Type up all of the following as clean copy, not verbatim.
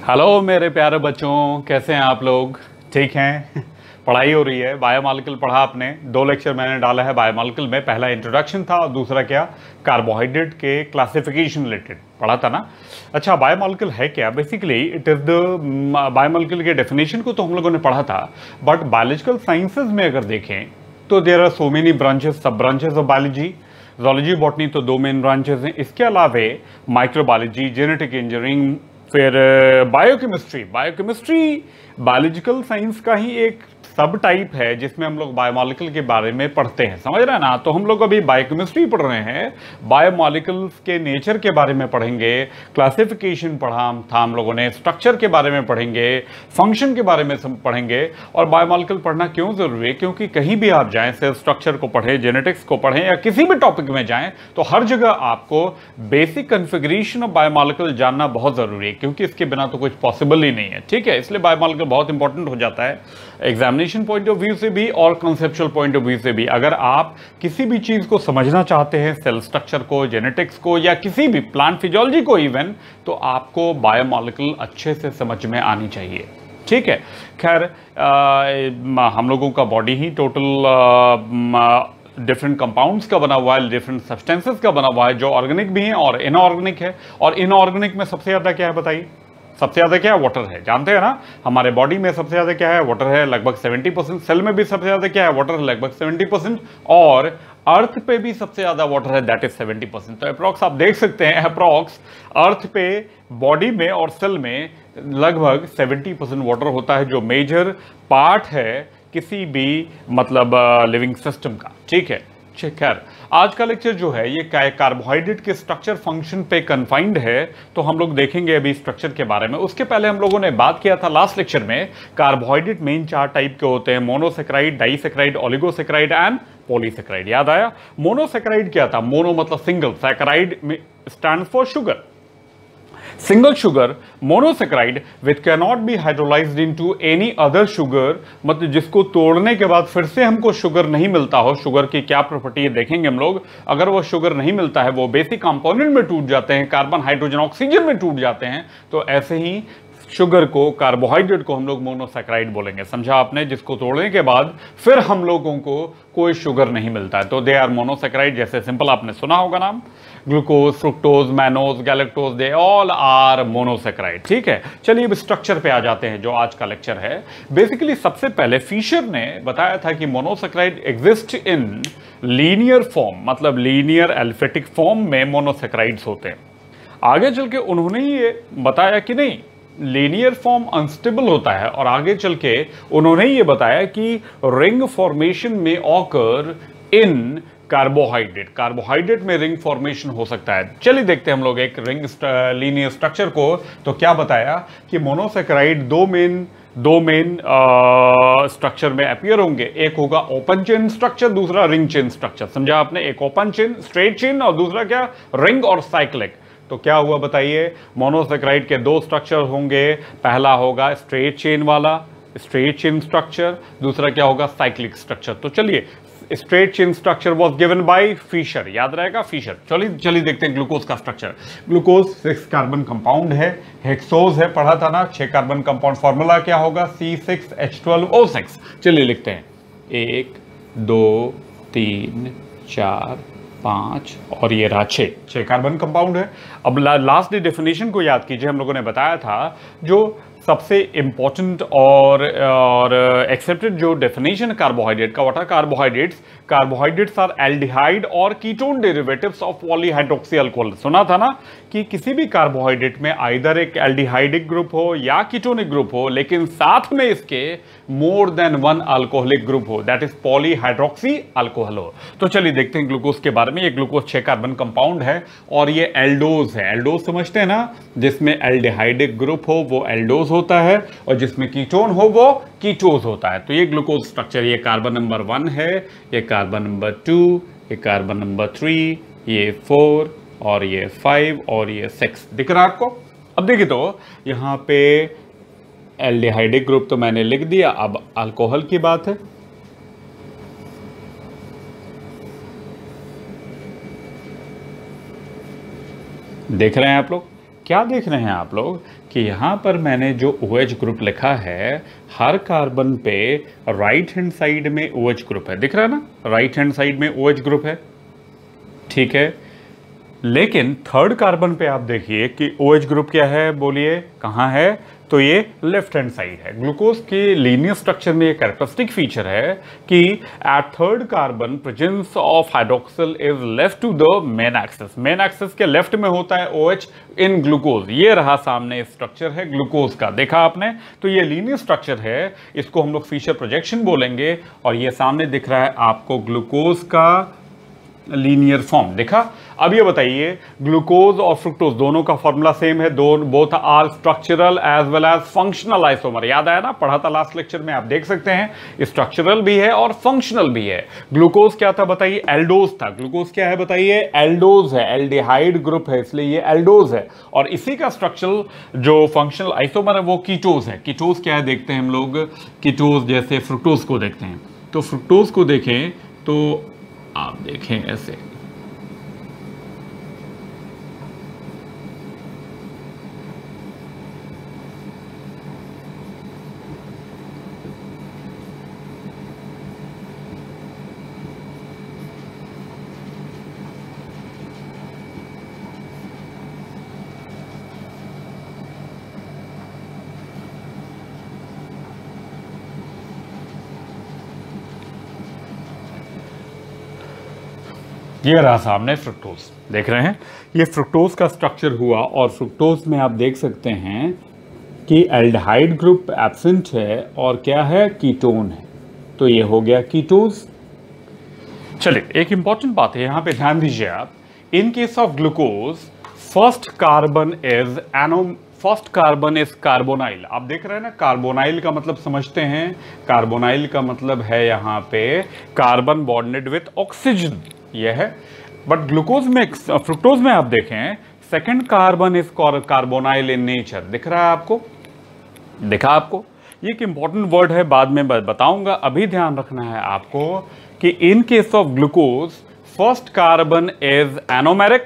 Hello मेरे प्यारे बच्चों, कैसे हैं आप लोग? ठीक हैं? पढ़ाई हो रही है। बायोमॉलिक्यूल पढ़ा आपने, 2 लेक्चर मैंने डाला है बायोमॉलिक्यूल में। पहला इंट्रोडक्शन था और दूसरा क्या, कार्बोहाइड्रेट के क्लासिफिकेशन रिलेटेड पढ़ा था ना। अच्छा, बायोमॉलिक्यूल है क्या? Basically it is the biomolecule के डेफिनेशन को तो हम लोगों ने पढ़ा था, बट बायोलॉजिकल साइंसेज में अगर देखें तो there are so many branches, सब branches of biology. Zoology, botany तो 2 मेन ब्रांचेस हैं। इसके अलावा माइक्रोबायोलॉजी, जेनेटिक इंजीनियरिंग, फिर बायोकेमिस्ट्री। बायोकेमिस्ट्री बायोलॉजिकल साइंस का ही एक सब टाइप है जिसमें हम लोग बायोमॉलिक्यूल के बारे में पढ़ते हैं, समझ रहे हैं ना। तो हम लोग अभी बायोकेमिस्ट्री पढ़ रहे हैं, बायोमॉलिक्यूल्स के नेचर के बारे में पढ़ेंगे, क्लासिफिकेशन पढ़ा था हम लोगों ने, स्ट्रक्चर के बारे में पढ़ेंगे, फंक्शन के बारे में पढ़ेंगे। और बायोमॉलिक्यूल पढ़ना क्यों जरूरी है? क्योंकि कहीं भी आप जाएं, सेल स्ट्रक्चर को पढ़ें, जेनेटिक्स को पढ़ें या किसी भी टॉपिक में जाएं, तो हर जगह आपको बेसिक कन्फिगरेशन ऑफ बायोमॉलिक्यूल जानना बहुत जरूरी है, क्योंकि इसके बिना तो कुछ पॉसिबल ही नहीं है। ठीक है, इसलिए बायोमॉलिक्यूल बहुत इंपॉर्टेंट हो जाता है एग्जामिनेशन पॉइंट ऑफ व्यू से भी और कॉन्सेप्चुअल पॉइंट ऑफ व्यू से भी। अगर आप किसी भी चीज को समझना चाहते हैं, सेल स्ट्रक्चर को, जेनेटिक्स को, या किसी भी प्लांट फिजियोलॉजी को इवन, तो आपको बायोमॉलिक्यूल अच्छे से समझ में आनी चाहिए। ठीक है, खैर हम लोगों का बॉडी ही टोटल डिफरेंट कंपाउंड्स का बना हुआ है, डिफरेंट सब्सटेंसेस का बना हुआ है, जो ऑर्गेनिक भी हैं और इनऑर्गेनिक है। और इनऑर्गेनिक में सबसे ज्यादा क्या है बताइए? सबसे ज्यादा क्या है? वाटर है। जानते हैं ना, हमारे बॉडी में सबसे ज्यादा क्या है? वाटर है, लगभग 70%। सेल में भी सबसे ज्यादा क्या है? वाटर है, लगभग 70%। और अर्थ पे भी सबसे ज्यादा वाटर है, दैट इज 70%। तो अप्रॉक्स आप देख सकते हैं, अप्रॉक्स अर्थ पे, बॉडी में और सेल में लगभग 70% वाटर होता है, जो मेजर पार्ट है किसी भी मतलब लिविंग सिस्टम का। ठीक है, खैर आज का लेक्चर जो है ये कार्बोहाइड्रेट के स्ट्रक्चर फंक्शन पे कन्फाइंड है, तो हम लोग देखेंगे अभी स्ट्रक्चर के बारे में। उसके पहले हम लोगों ने बात किया था लास्ट लेक्चर में, कार्बोहाइड्रेट मेन 4 टाइप के होते हैं: monosaccharide, disaccharide, oligosaccharide and polysaccharide. याद आया? मोनोसेक्राइड क्या था? मोनो मतलब single, saccharide stands for sugar, single sugar. Monosaccharide which can not be hydrolysed into any other sugar, मतलब जिसको तोड़ने के बाद फिर से हमको शुगर नहीं मिलता हो। शुगर की क्या प्रॉपर्टी है देखेंगे हम लोग। अगर वो शुगर नहीं मिलता है, वो बेसिक कंपोनेंट में टूट जाते हैं, कार्बन, हाइड्रोजन, ऑक्सीजन में टूट जाते हैं, तो ऐसे ही शुगर को, कार्बोहाइड्रेट को हम लोग मोनोसेक्राइड बोलेंगे। समझा आपने? जिसको तोड़ने के बाद फिर हम लोगों को कोई शुगर नहीं मिलता है, तो दे आर मोनोसेक्राइड। जैसे सिंपल आपने सुना होगा नाम, glucose, fructose, mannose, galactose, they all are monosaccharide. ठीक है, चलिए अब स्ट्रक्चर पे आ जाते हैं, जो आज का लेक्चर है। बेसिकली सबसे पहले फिशर ने बताया था कि monosaccharide exist in linear form, मतलब लीनियर अल्फेटिक फॉर्म में मोनोसेक्राइड्स होते हैं। आगे चल के उन्होंने ये बताया कि नहीं, लीनियर फॉर्म अनस्टेबल होता है, और आगे चल के उन्होंने ये बताया कि रिंग फॉर्मेशन में ऑकर इन कार्बोहाइड्रेट। कार्बोहाइड्रेट में रिंग फॉर्मेशन हो सकता है। चलिए देखते हैं हम लोग एक रिंग लीनियर स्ट्रक्चर को। तो क्या बताया कि मोनोसेक्राइड दो मेन स्ट्रक्चर में अपीयर होंगे। एक होगा ओपन चेन स्ट्रक्चर, दूसरा रिंग चेन स्ट्रक्चर। समझा आपने? एक ओपन चेन, स्ट्रेट चेन, और दूसरा क्या, रिंग और साइक्लिक। तो क्या हुआ बताइए? मोनोसेक्राइड के 2 स्ट्रक्चर होंगे। पहला होगा स्ट्रेट चेन वाला, स्ट्रेट चेन स्ट्रक्चर, दूसरा क्या होगा, साइक्लिक स्ट्रक्चर। तो चलिए, straight chain structure was given by Fisher, याद रहेगा फिशर। चलिए देखते हैं ग्लूकोज का स्ट्रक्चर। ग्लूकोज 6 कार्बन कंपाउंड है, हेक्सोज है, पढ़ा था ना, 6 कार्बन कंपाउंड। फॉर्मूला क्या होगा? C6H12O6। चलिए लिखते हैं, 1 2 3 4 5 और ये रहा 6 कार्बन कंपाउंड है। अब लास्ट डेफिनेशन को याद कीजिए, हम लोगों ने बताया था जो सबसे इंपॉर्टेंट और एक्सेप्टेड जो डेफिनेशन कार्बोहाइड्रेट का, what are carbohydrates? Carbohydrates are aldehyde और ketone derivatives of polyhydroxy alcohol. सुना था ना कि किसी भी कार्बोहाइड्रेट में आइदर एक एल्डिहाइडिक ग्रुप हो या कीटोनिक ग्रुप हो, लेकिन साथ में इसके मोर देन 1 अल्कोहलिक ग्रुप हो, दैट इज पॉलीहाइड्रोक्सी अल्कोहल हो। तो चलिए देखते हैं ग्लूकोज के बारे में। ये ग्लूकोज 6 कार्बन कंपाउंड है और ये एल्डोज है। एल्डोज समझते हैं ना, जिसमें एल्डिहाइडिक ग्रुप हो वो एल्डोज होता है, और जिसमें कीटोन हो वो कीटोज होता है। तो ये ग्लूकोज स्ट्रक्चर, ये कार्बन नंबर 1 है, ये कार्बन नंबर 2, ये कार्बन नंबर 3, ये 4 और ये 5 और ये 6। दिख रहा है आपको? अब देखिए, तो यहां पे एल्डिहाइडिक ग्रुप तो मैंने लिख दिया, अब अल्कोहल की बात है। देख रहे हैं आप लोग, क्या देख रहे हैं आप लोग कि यहाँ पर मैंने जो OH ग्रुप लिखा है, हर कार्बन पे राइट हैंड साइड में OH ग्रुप है, दिख रहा है ना, राइट हैंड साइड में OH ग्रुप है, ठीक है। लेकिन थर्ड कार्बन पे आप देखिए कि OH ग्रुप क्या है, बोलिए कहाँ है, तो ये लेफ्ट हैंड साइड है। ग्लूकोज के लीनियर स्ट्रक्चर में एक कैरेक्टरिस्टिक फीचर है कि at third carbon presence of hydroxyl is left to the main axis. Main axis के लेफ्ट में होता है OH इन ग्लूकोज। ये रहा सामने स्ट्रक्चर है ग्लूकोज का, देखा आपने, तो ये लीनियर स्ट्रक्चर है, इसको हम लोग फीचर प्रोजेक्शन बोलेंगे। और ये सामने दिख रहा है आपको ग्लूकोज का लीनियर फॉर्म, देखा। अब ये बताइए, ग्लूकोज और फ्रुक्टोज दोनों का फॉर्मूला सेम है, both are structural as well as functional isomer. याद आया ना, पढ़ा था लास्ट लेक्चर में, आप देख सकते हैं स्ट्रक्चरल भी है और फंक्शनल भी है। ग्लूकोज क्या था बताइए, एल्डोज था। ग्लूकोज क्या है बताइए, एल्डोज है, एल्डिहाइड ग्रुप है, इसलिए ये एल्डोज है। और इसी का स्ट्रक्चरल जो फंक्शनल आइसोमर है वो कीटोज है। कीटोज क्या है देखते हैं हम लोग, कीटोज जैसे फ्रुक्टोज को देखते हैं, तो फ्रुक्टोज को देखें तो आप देखें ऐसे, ये रहा सामने फ्रुक्टोज, देख रहे हैं, ये फ्रुक्टोज का स्ट्रक्चर हुआ। और फ्रुक्टोज में आप देख सकते हैं कि एल्डिहाइड ग्रुप एब्सेंट है और क्या है, कीटोन है, तो ये हो गया कीटोज। चलिए, एक इंपॉर्टेंट बात है यहां पे ध्यान दीजिए आप, in case of glucose first carbon is carbonyl. आप देख रहे हैं ना, कार्बोनाइल का मतलब समझते हैं, कार्बोनाइल का मतलब है यहां पे कार्बन बॉन्डेड विथ ऑक्सीजन, यह है। बट ग्लूकोज में, फ्रुक्टोज में आप देखें second carbon is carbonyl in nature, दिख रहा है आपको, दिखा आपको। ये एक इंपॉर्टेंट वर्ड है, बाद में बताऊंगा, अभी ध्यान रखना है आपको कि in case of glucose first carbon is anomeric.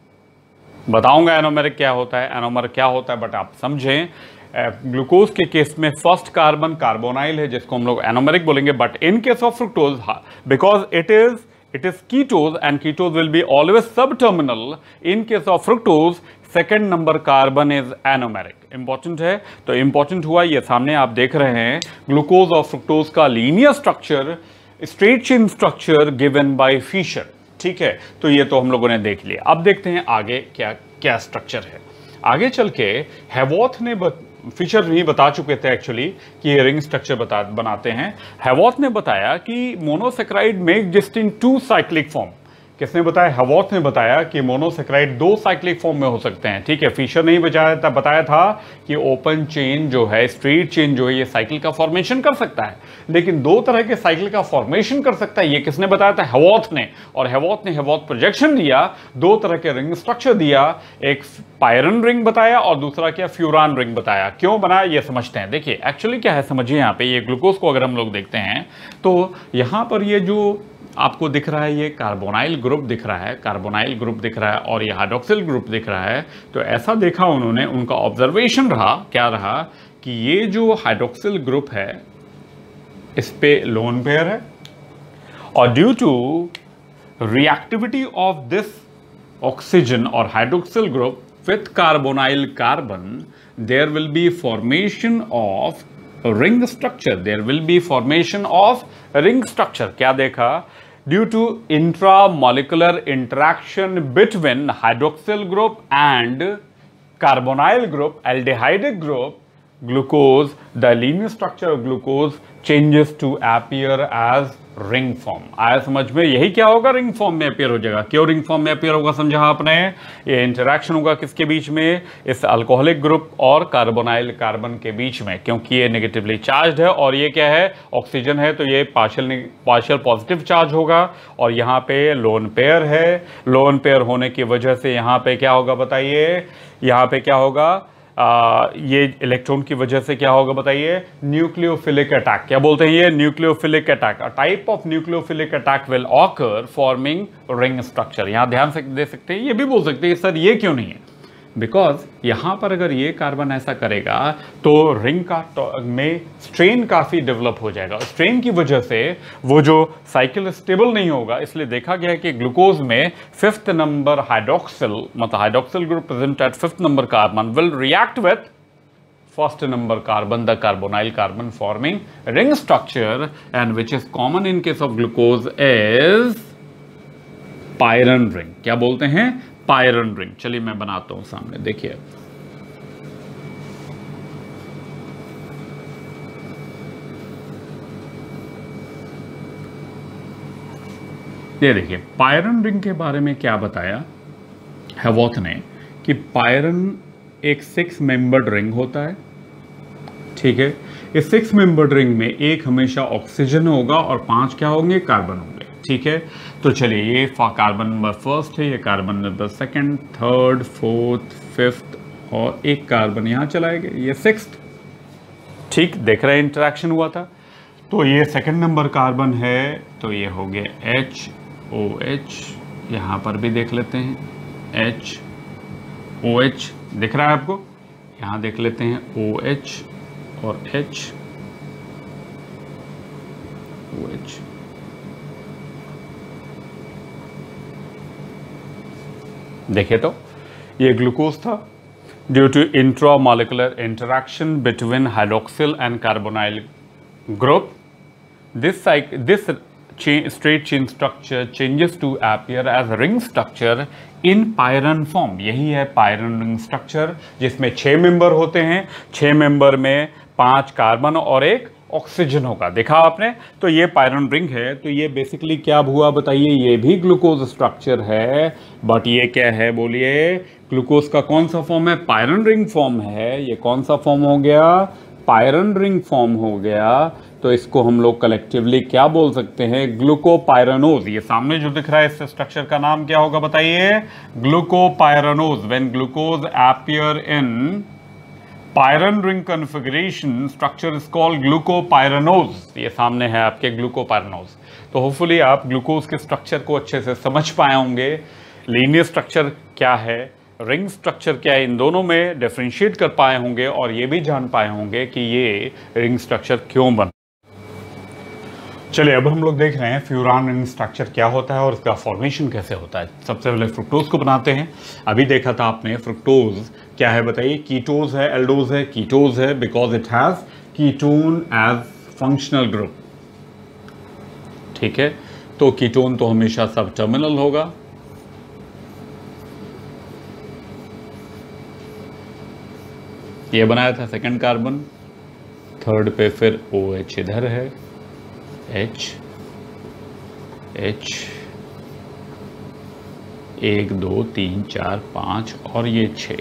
बताऊंगा एनोमेरिक क्या होता है, एनोमर क्या होता है, बट आप समझें ग्लूकोज के केस में फर्स्ट कार्बन कार्बोनाइल है जिसको हम लोग एनोमेरिक बोलेंगे। But in case of fructose, because it is ketose and ketose will be always subterminal. In case of fructose, second number carbon is anomeric. Important है, तो important हुआ ये सामने आप देख रहे हैं ग्लूकोज और फ्रुक्टोज का linear structure, straight chain structure given by Fischer, ठीक है। तो ये तो हम लोगों ने देख लिया। अब देखते हैं आगे क्या क्या स्ट्रक्चर है। आगे चल के हैवॉथ ने फिशर भी बता चुके थे एक्चुअली कि ये रिंग स्ट्रक्चर बनाते हैं। हैवॉथ ने बताया कि monosaccharide make just in 2 cyclic form. किसने बताया, हैवॉथ ने बताया कि मोनोसेक्राइड 2 साइक्लिक फॉर्म में हो सकते हैं, ठीक है। फिशर ने ही बताया था कि ओपन चेन जो है, स्ट्रेट चेन जो है, ये साइकिल का फॉर्मेशन कर सकता है, लेकिन 2 तरह के साइकिल का फॉर्मेशन कर सकता है। ये किसने बताया था, हैवॉथ ने। और हैवॉथ प्रोजेक्शन दिया, 2 तरह के रिंग स्ट्रक्चर दिया, एक पायरन रिंग बताया और दूसरा क्या, फ्यूरान रिंग बताया। क्यों बनाया ये समझते हैं। देखिए एक्चुअली क्या है, समझिए यहाँ पे ये ग्लूकोज को अगर हम लोग देखते हैं तो यहाँ पर ये जो आपको दिख रहा है, ये कार्बोनाइल ग्रुप दिख रहा है, कार्बोनाइल ग्रुप दिख रहा है और ये हाइड्रोक्सिल ग्रुप दिख रहा है। तो ऐसा देखा उन्होंने, उनका ऑब्जर्वेशन रहा, क्या रहा कि ये जो हाइड्रोक्सिल ग्रुप है इस पे लोन पेयर है और due to reactivity of this oxygen और hydroxyl group with carbonyl carbon, there will be formation of ring structure, there will be formation of ring structure. क्या देखा, due to intramolecular interaction between hydroxyl group and carbonyl group, aldehydic group, glucose, the linear structure of glucose changes to appear as ring form। आया समझ में, यही क्या होगा, ring form में appear हो जाएगा। क्यों रिंग फॉर्म में अपीयर होगा समझा आपने, ये इंटरेक्शन होगा किसके बीच में, इस अल्कोहलिक ग्रुप और कार्बोनाइल कार्बन के बीच में, क्योंकि ये नेगेटिवली चार्ज्ड है और ये क्या है, ऑक्सीजन है, तो ये पार्शियल पॉजिटिव चार्ज होगा। और यहाँ पे लोन पेयर है, लोन पेयर होने की वजह से यहाँ पे क्या होगा बताइए, यहाँ पे क्या होगा, ये इलेक्ट्रॉन की वजह से क्या होगा बताइए, न्यूक्लियोफिलिक अटैक। क्या बोलते हैं ये, nucleophilic attack. A type of nucleophilic attack will occur forming ring structure. यहां ध्यान से दे सकते हैं, ये भी बोल सकते हैं सर ये क्यों नहीं है, बिकॉज यहाँ पर अगर ये कार्बन ऐसा करेगा तो रिंग का में स्ट्रेन काफ़ी डेवलप हो जाएगा। स्ट्रेन की वजह से वो जो साइकिल स्टेबल नहीं होगा, इसलिए देखा गया है कि ग्लूकोज में 5th नंबर हाइड्रोक्सिल, मतलब hydroxyl group present at 5th number carbon will react with 1st number carbon, the carbonyl carbon, forming ring structure, and which is common in case of glucose is pyran ring. क्या बोलते हैं? Pyran ring. चलिए मैं बनाता हूं सामने, देखिए। ये देखिए, पायरन रिंग के बारे में क्या बताया हैवॉथ ने कि पायरन एक 6 मेंबर्ड रिंग होता है, ठीक है। इस 6 मेंबर्ड रिंग में एक हमेशा ऑक्सीजन होगा और 5 क्या होंगे? कार्बन होंगे, ठीक है। तो चलिए, ये कार्बन नंबर 1st है, ये carbon number 2nd, 3rd, 4th, 5th और एक कार्बन यहाँ चलाएंगे, ये 6th, ठीक। देख रहे हैं इंटरेक्शन हुआ था। तो ये 2nd नंबर कार्बन है, तो ये हो गया HOH। यहाँ पर भी देख लेते हैं HOH, दिख रहा है आपको? यहाँ देख लेते हैं OH और OH। देखिए, तो ये ग्लूकोज था। Due to intramolecular interaction between hydroxyl and carbonyl group, this straight chain structure changes to appear as ring structure in pyran form। यही है पायरन रिंग स्ट्रक्चर, जिसमें 6 मेंबर होते हैं। 6 मेंबर में 5 कार्बन और एक ऑक्सीजन होगा, देखा आपने? तो ये पायरन रिंग है। तो ये बेसिकली क्या हुआ बताइए? ये भी ग्लूकोज स्ट्रक्चर है, बट ये क्या है बोलिए? ग्लूकोज का कौन सा फॉर्म है? पायरन रिंग फॉर्म है। ये कौन सा फॉर्म हो गया? पायरन रिंग फॉर्म हो गया। तो इसको हम लोग कलेक्टिवली क्या बोल सकते हैं? ग्लूकोपायरानोज। ये सामने जो दिख रहा है इस स्ट्रक्चर का नाम क्या होगा बताइए? Glucopyranose. When glucose appear in pyran ring configuration, structure is called glucopyranose. ये सामने है आपके ग्लूकोपायरानोज। तो होपफुली आप ग्लूकोज के स्ट्रक्चर को अच्छे से समझ पाए होंगे। लीनियर स्ट्रक्चर क्या है, रिंग स्ट्रक्चर क्या है, इन दोनों में डिफरेंशिएट कर पाए होंगे और ये भी जान पाए होंगे कि ये रिंग स्ट्रक्चर क्यों बना। चलिए, अब हम लोग देख रहे हैं फ्यूरान रिंग स्ट्रक्चर क्या होता है और इसका फॉर्मेशन कैसे होता है। सबसे पहले फ्रुक्टोज को बनाते हैं। अभी देखा था आपने, फ्रुक्टोज क्या है बताइए? कीटोज है, एल्डोज है, कीटोज है, because it has ketone as functional group, ठीक है। तो कीटोन तो हमेशा सब टर्मिनल होगा। ये बनाया था 2nd कार्बन, 3rd पे फिर OH इधर है, H 1 2 3 4 5 और ये 6।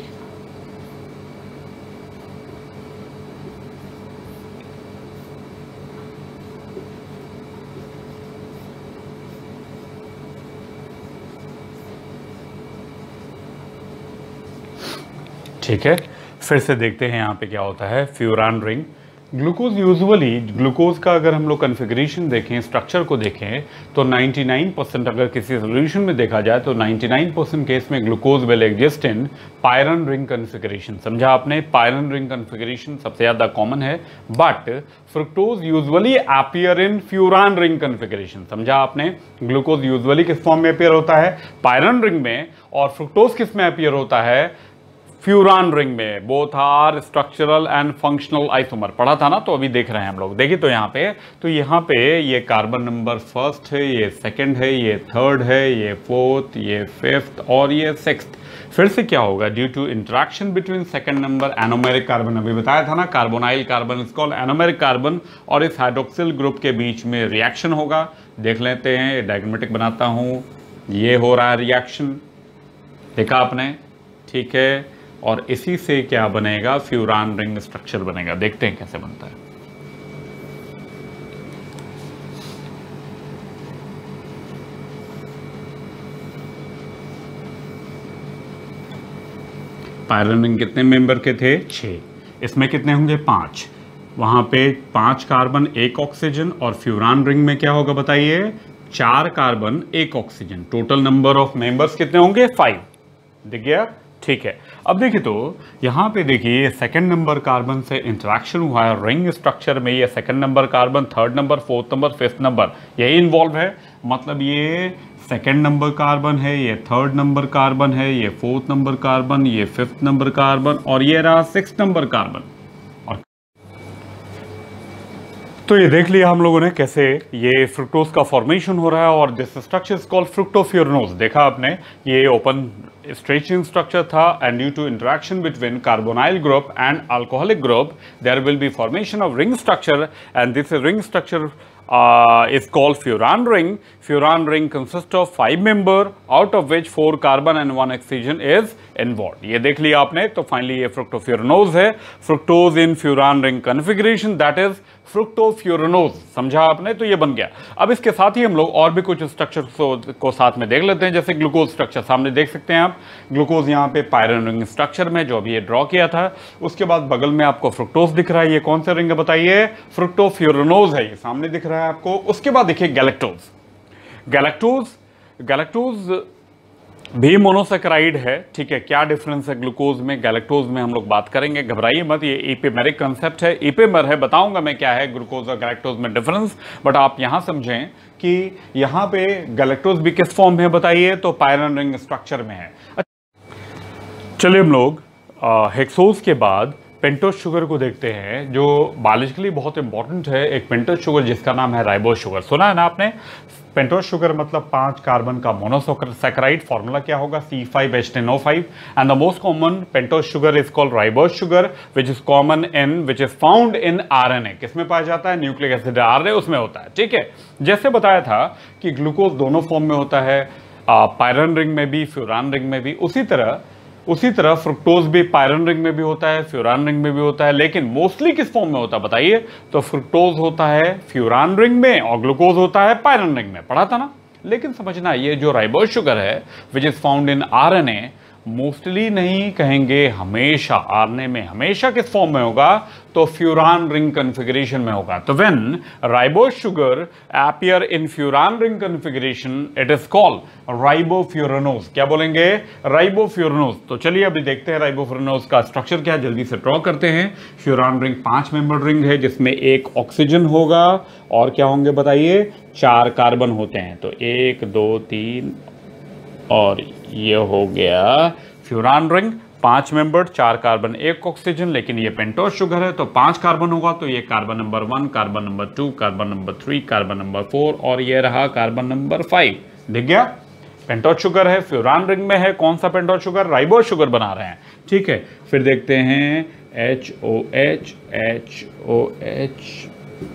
ठीक है, फिर से देखते हैं यहाँ पे क्या होता है। Furan ring glucose, usually glucose का अगर हम लोग कन्फिग्रेशन देखें, स्ट्रक्चर को देखें, तो 99% अगर किसी सोल्यूशन में देखा जाए तो 99% केस में glucose will exist in pyran ring configuration. समझा आपने? पायरन रिंग कन्फिग्रेशन सबसे ज़्यादा कॉमन है, but fructose usually appear in furan ring configuration. समझा आपने? ग्लूकोज यूजुअली किस फॉर्म में अपीयर होता है? पायरन रिंग में। और फ्रुक्टोज किस में अपीयर होता है? फ्यूरान रिंग में। Both are structural and functional isomer. पढ़ा था ना, तो अभी देख रहे हैं हम लोग। देखिए, तो यहाँ पे ये कार्बन नंबर 1st है, ये 2nd है, ये 3rd है, ये 4th, ये 5th और ये 6th। फिर से क्या होगा? Due to interaction between 2nd number anomeric carbon, अभी बताया था ना, carbonyl carbon is called anomeric carbon, और इस हाइड्रोक्सिल ग्रुप के बीच में रिएक्शन होगा। देख लेते हैं, डायग्रामेटिक बनाता हूँ। ये हो रहा है रिएक्शन, देखा आपने? ठीक है, और इसी से क्या बनेगा? फ्यूरान रिंग स्ट्रक्चर बनेगा। देखते हैं कैसे बनता है। पायरन रिंग कितने मेंबर के थे? 6। इसमें कितने होंगे? 5। वहां पे 5 कार्बन 1 ऑक्सीजन, और फ्यूरान रिंग में क्या होगा बताइए? 4 carbon 1 oxygen. Total number of members कितने होंगे? 5। दिख गया? ठीक है, अब देखिए तो यहाँ पे देखिए सेकंड नंबर कार्बन से इंटरेक्शन हुआ है रिंग स्ट्रक्चर में, ये second number carbon, third number, fourth number, fifth number यही इन्वॉल्व है। मतलब ये सेकंड नंबर कार्बन है, ये थर्ड नंबर कार्बन है, ये फोर्थ नंबर कार्बन, ये फिफ्थ नंबर कार्बन और ये रहा सिक्स्थ नंबर कार्बन। तो ये देख लिया हम लोगों ने कैसे ये फ्रुक्टोज का फॉर्मेशन हो रहा है और this structure is called fructofuranose. देखा आपने, ये ओपन स्ट्रेचिंग स्ट्रक्चर था and due to interaction between carbonyl group and alcoholic group there will be formation of ring structure and this ring structure is called furan ring. Furan ring consists of 5 member out of which 4 carbon and 1 oxygen is involved. ये देख लिया आपने, तो finally ये fructofuranose है, fructose in furan ring configuration, that is fructofuranose. समझा आपने, तो ये बन गया। अब इसके साथ ही हम लोग और भी कुछ स्ट्रक्चर को साथ में देख लेते हैं, जैसे ग्लूकोज स्ट्रक्चर सामने देख सकते हैं आप। ग्लूकोज यहाँ पे पायरन रिंग स्ट्रक्चर में जो अभी ये ड्रॉ किया था, उसके बाद बगल में आपको फ्रुक्टोज दिख रहा है। ये कौन सा रिंग है बताइए? फ्रुक्टोफ्यूरनोज है, ये सामने दिख रहा है आपको। उसके बाद देखिए गैलेक्टोज। गैलेक्टोज भी मोनोसेकेराइड है, ठीक है। क्या डिफरेंस है ग्लूकोज में, गैलेक्टोज में हम लोग बात करेंगे, घबराइए मत। ये इपेमेरिक कंसेप्ट है, इपेमर है, बताऊंगा मैं क्या है ग्लूकोज और गैलेक्टोज में डिफरेंस। बट आप यहां समझें कि यहां पे गैलेक्टोज भी किस फॉर्म में बताइए, तो पायरन रिंग स्ट्रक्चर में है। चलिए हम लोग हेक्सोज के बाद पेंटोज शुगर को देखते हैं, जो बायोलॉजिकली बहुत इंपॉर्टेंट है। एक पेंटोज शुगर जिसका नाम है राइबोज शुगर, सुना है ना आपने? पेंटोज शुगर मतलब 5 कार्बन का मोनोसेकेराइड। फॉर्मूला क्या होगा? C5H10O5 and the most common pentose sugar is called ribose sugar which is common in which is found in RNA। किसमें पाया जाता है? न्यूक्लिक एसिड RNA, उसमें होता है, ठीक है। जैसे बताया था कि ग्लूकोज दोनों फॉर्म में होता है, पायरन रिंग में भी, फ्यूरान रिंग में भी। उसी तरह फ्रुक्टोज भी पायरन रिंग में भी होता है, फ्यूरान रिंग में भी होता है, लेकिन मोस्टली किस फॉर्म में होता है बताइए? तो फ्रुक्टोज होता है फ्यूरान रिंग में और ग्लूकोज होता है पायरन रिंग में। पढ़ा था ना? लेकिन समझना, ये जो राइबोज शुगर है which is found in RNA, mostly नहीं कहेंगे, हमेशा RNA में हमेशा किस फॉर्म में होगा? तो फ्यूरान रिंग कन्फिगरेशन में होगा। तो when ribose sugar appear in furan ring configuration it is called ribofuranose. क्या बोलेंगे? राइबोफ्यूरनोज। तो चलिए अभी देखते हैं राइबोफ्यूरनोज का स्ट्रक्चर क्या, जल्दी से ड्रॉ करते हैं। फ्यूरान रिंग 5 मेंबर रिंग है जिसमें एक ऑक्सीजन होगा और क्या होंगे बताइए? 4 कार्बन होते हैं। तो 1 2 3 और ये हो गया furan ring, 5 membered, 4 carbon, 1 oxygen. लेकिन ये पेंटोज शुगर है तो 5 कार्बन होगा, तो ये carbon number 1, carbon number 2, carbon number 3, carbon number 4 और ये रहा कार्बन नंबर 5। दिख गया? पेंटोज शुगर है, फ्यूरान रिंग में है। कौन सा पेंटोज शुगर? राइबोज शुगर बना रहे हैं, ठीक है। फिर देखते हैं HOH HOH,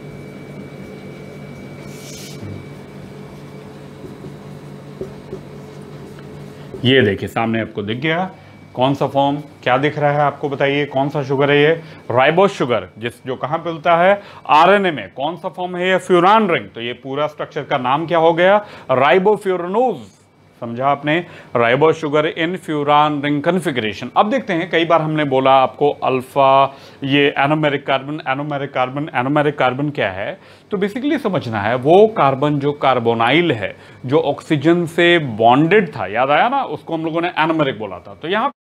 ये देखिए सामने आपको दिख गया। कौन सा फॉर्म, क्या दिख रहा है आपको बताइए? कौन सा शुगर है ये? राइबोज शुगर, जो कहां मिलता है? RNA में। कौन सा फॉर्म है ये? Furan ring. तो ये पूरा स्ट्रक्चर का नाम क्या हो गया? राइबोफ्यूरनोज। समझा आपने? Ribose sugar in furan ring configuration. अब देखते हैं, कई बार हमने बोला आपको अल्फा, ये anomeric carbon, anomeric carbon, anomeric carbon क्या है? तो बेसिकली समझना है, वो कार्बन जो कार्बोनाइल है, जो ऑक्सीजन से बॉन्डेड था, याद आया ना? उसको हम लोगों ने एनोमेरिक बोला था। तो यहां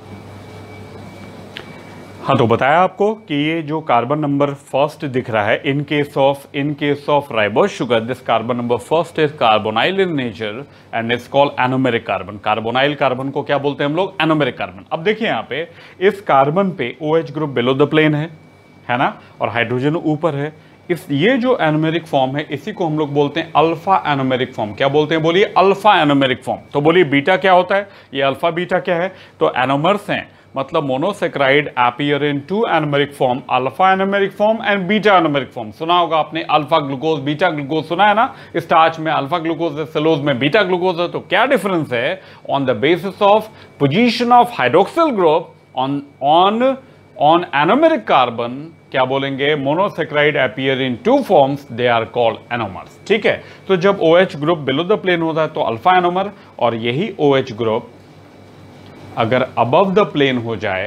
हाँ, तो बताया आपको कि ये जो कार्बन नंबर फर्स्ट दिख रहा है in case of ribose sugar, this carbon number first is carbonyl in nature and it's called anomeric carbon. Carbonyl carbon को क्या बोलते हैं हम लोग? Anomeric carbon. अब देखिए यहाँ पे इस कार्बन पे OH group below the plane है ना, और हाइड्रोजन ऊपर है। ये जो एनोमेरिक फॉर्म है इसी को हम लोग बोलते हैं अल्फा एनोमेरिक फॉर्म। क्या बोलते हैं? बोलिए अल्फा एनोमेरिक फॉर्म। तो बोलिए बीटा क्या होता है? ये अल्फा बीटा क्या है? तो एनोमर्स हैं, मतलब monosaccharide appear in 2 anomeric form, alpha anomeric form and beta anomeric form. सुना होगा आपने अल्फा ग्लूकोज, बीटा ग्लूकोज, सुना है ना? स्टार्च में अल्फा ग्लूकोज है, सेलोज में बीटा ग्लूकोज है। तो क्या डिफरेंस है? On the basis of position of hydroxyl group on anomeric carbon, क्या बोलेंगे? Monosaccharide appear in 2 forms, they are called anomers, ठीक है। तो जब OH group below the plane होता है तो अल्फा एनोमर, और यही OH ग्रुप अगर अबव द प्लेन हो जाए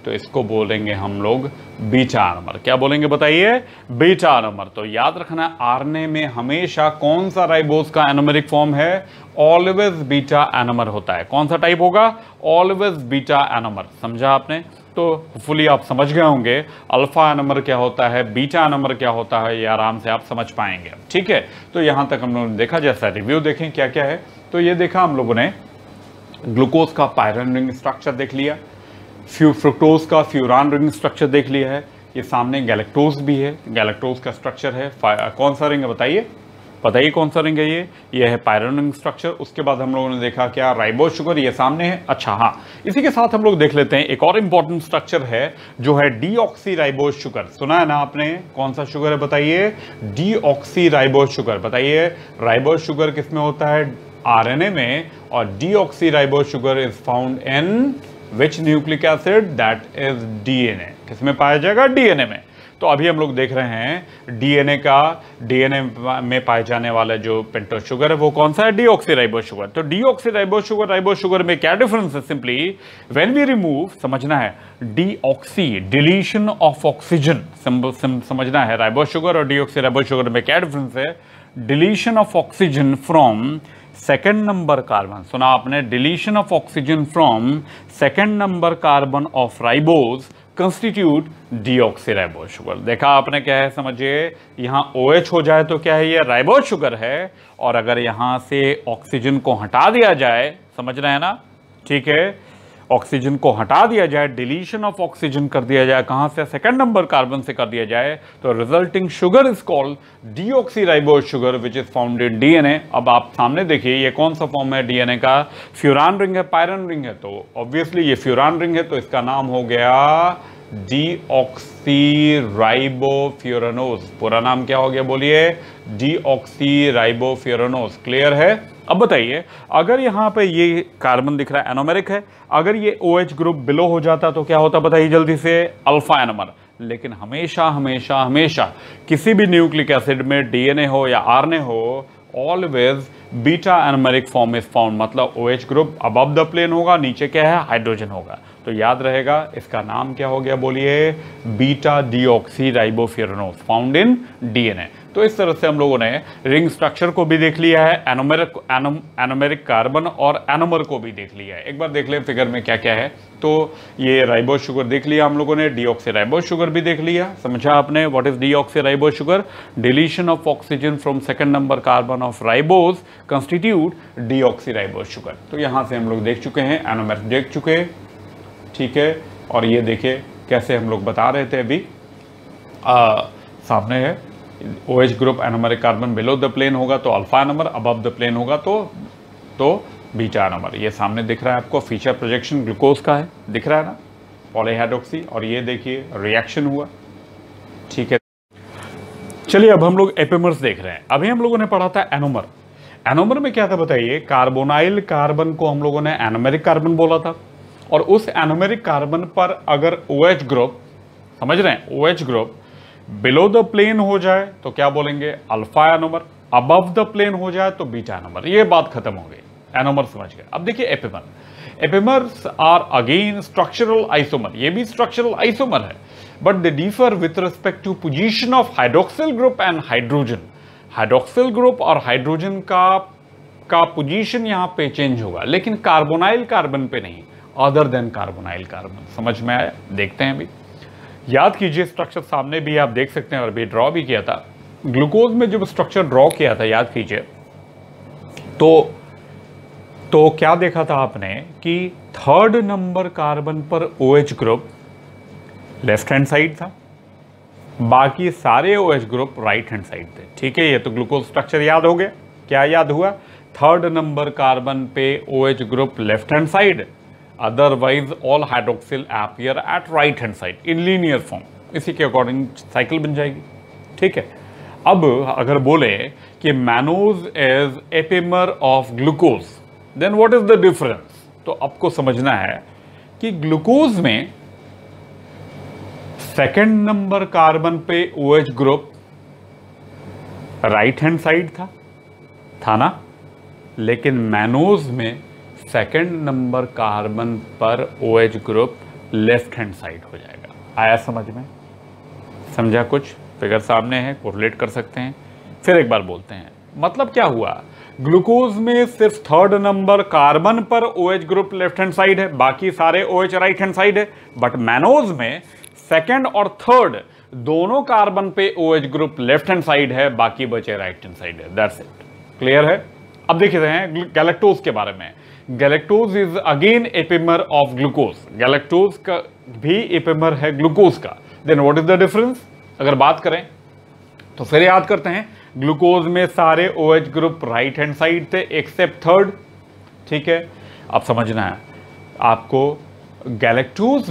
तो इसको बोलेंगे हम लोग बीटा एनोमर। क्या बोलेंगे बताइए? Beta anomer. तो याद रखना आरएनए में हमेशा कौन सा राइबोज का एनोमेरिक फॉर्म है? ऑलवेज बीटा एनोमर होता है। कौन सा टाइप होगा? Always beta anomer. समझा आपने? तो होपफुली आप समझ गए होंगे अल्फा एनोमर क्या होता है, बीटा एनोमर क्या होता है, ये आराम से आप समझ पाएंगे। ठीक है, तो यहां तक हम लोगों ने देखा। जैसा रिव्यू देखें क्या क्या है, तो ये देखा हम लोगों ने ग्लूकोज का पायरन रिंग स्ट्रक्चर देख लिया, फ्रुक्टोज का फ्यूरान रिंग स्ट्रक्चर देख लिया है, ये सामने गैलेक्टोज भी है, गैलेक्टोज का स्ट्रक्चर है। कौन सा रिंग है बताइए? बताइए कौन सा रिंग है? ये है पायरन रिंग स्ट्रक्चर। उसके बाद हम लोगों ने देखा क्या? राइबोज शुगर, ये सामने है। अच्छा हाँ, इसी के साथ हम लोग देख लेते हैं एक और इंपॉर्टेंट स्ट्रक्चर है जो है डीऑक्सी राइबोज शुगर। सुना है ना आपने? कौन सा शुगर है बताइए? Deoxy ribose sugar. बताइए राइबोज शुगर किसमें होता है? आरएनए में। और deoxy ribose sugar is found in which nucleic acid? That is DNA. किसमें पाया जाएगा? डीएनए में। तो अभी हम लोग देख रहे हैं डीएनए में पाए जाने वाला जो पेंटोज शुगर है वो कौन सा है? Deoxy ribose sugar. तो deoxy ribose sugar ribose sugar में क्या डिफरेंस है? सिंपली व्हेन वी रिमूव, समझना है, डीऑक्सी डिलीशन ऑफ ऑक्सीजन, समझना है। राइबोज शुगर और डीऑक्सी राइबोज शुगर में क्या डिफरेंस है? Deletion of oxygen from second number carbon. सुना आपने? Deletion of oxygen from second number carbon of ribose constitute deoxy ribose sugar. देखा आपने क्या है? समझिए, यहां OH हो जाए तो क्या है? ये राइबोज शुगर है। और अगर यहां से ऑक्सीजन को हटा दिया जाए, समझ रहे हैं ना? ठीक है, ऑक्सीजन को हटा दिया जाए, डिलीशन ऑफ ऑक्सीजन कर दिया जाए, कहां से? सेकंड नंबर कार्बन से कर दिया जाए, तो resulting sugar is called deoxy ribose sugar which is found in DNA. अब आप सामने देखिए ये कौन सा फॉर्म है डीएनए का? फ्यूरान रिंग है, पायरन रिंग है। तो ऑब्वियसली ये फ्यूरान रिंग है, तो इसका नाम हो गया डीऑक्सी राइबोफ्यूरानोज। पूरा नाम क्या हो गया बोलिए? डीऑक्सी राइबोफ्यूरानोज। क्लियर है? अब बताइए, अगर यहां पे ये कार्बन दिख रहा है एनोमेरिक है, अगर ये OH ग्रुप बिलो हो जाता तो क्या होता बताइए जल्दी से? Alpha anomer. लेकिन हमेशा हमेशा हमेशा किसी भी न्यूक्लिक एसिड में डीएनए हो या आरएनए हो, always beta anomeric form is found. मतलब OH group above the plane होगा, नीचे क्या है? हाइड्रोजन होगा। तो याद रहेगा इसका नाम क्या हो गया बोलिए? Beta deoxy ribofuranose found in DNA. तो इस तरह से हम लोगों ने रिंग स्ट्रक्चर को भी देख लिया है, एनोमेरिक कार्बन और एनोमर को भी देख लिया है। एक बार देख लें फिगर में क्या क्या है। तो ये राइबोज शुगर देख लिया हम लोगों ने, डीऑक्सी राइबोज शुगर भी देख लिया। समझा आपने? What is deoxy ribose sugar? Deletion of oxygen from second number carbon of ribose constitute deoxy ribose sugar. तो यहां से हम लोग देख चुके हैं, एनोमर देख चुके हैं। ठीक है, और ये देखिए कैसे हम लोग बता रहे थे अभी, सामने है OH group anomeric carbon below the plane होगा तो alpha anomer, above the plane होगा तो बीटा एनोमर। ये सामने दिख रहा है आपको, फीचर प्रोजेक्शन ग्लूकोज का है, दिख रहा है ना, पॉलीहाइड्रोक्सी। और ये देखिए रिएक्शन हुआ। ठीक है, चलिए अब हम लोग एपिमर्स देख रहे हैं। अभी हम लोगों ने पढ़ा था एनोमर। एनोमर में क्या था बताइए? कार्बोनाइल कार्बन को हम लोगों ने एनोमेरिक कार्बन बोला था, और उस एनोमेरिक कार्बन पर अगर OH ग्रुप, समझ रहे हैं, OH group below the plane हो जाए तो क्या बोलेंगे? Alpha anomer. Above the plane हो जाए तो बीटा एनोमर। ये बात खत्म हो गई, एनोमर समझ गए। अब देखिए epimer. Epimers are again structural isomer. ये भी स्ट्रक्चरल आइसोमर है, but they differ with respect to position of hydroxyl group and hydrogen. Hydroxyl group और हाइड्रोजन का पोजीशन यहां पे चेंज होगा, लेकिन कार्बोनाइल कार्बन पे नहीं, अदर देन कार्बोनाइल कार्बन। समझ में आया? देखते हैं अभी। याद कीजिए स्ट्रक्चर सामने भी आप देख सकते हैं, और भी ड्रॉ भी किया था। ग्लूकोज में जब स्ट्रक्चर ड्रॉ किया था, याद कीजिए, तो क्या देखा था आपने कि थर्ड नंबर कार्बन पर OH group left hand side था, बाकी सारे OH group right hand side थे। ठीक है, ये तो ग्लूकोज स्ट्रक्चर याद हो गया। क्या याद हुआ? थर्ड नंबर कार्बन पे OH group left hand side, otherwise all hydroxyl appear at right hand side in linear form। इसी के अकॉर्डिंग साइकिल बन जाएगी। ठीक है, अब अगर बोले कि mannose is epimer of glucose, then what is the difference? तो आपको समझना है कि ग्लूकोज में सेकंड नंबर कार्बन पे OH group right hand side था ना, लेकिन मैनोज में सेकंड नंबर कार्बन पर OH group left hand side हो जाएगा। आया समझ में? समझा? कुछ फिगर सामने है, कोरिलेट कर सकते हैं। फिर एक बार बोलते हैं, मतलब क्या हुआ, ग्लूकोज में सिर्फ थर्ड नंबर कार्बन पर OH group left hand side है, बाकी सारे OH राइट हैंड साइड है। बट मैनोज में सेकंड और थर्ड दोनों कार्बन पे OH group left hand side है, बाकी बचे राइट हैंड साइड है। That's it. क्लियर है? अब देखते हैं गैलेक्टोज के बारे में। Galactose is again epimer of glucose. Galactose का भी एपिमर है ग्लूकोज का। Then what is the difference? अगर बात करें तो फिर याद करते हैं, ग्लूकोज में सारे OH group right hand side थे एक्सेप्ट थर्ड। ठीक है, अब समझना है आपको, गैलेक्टोज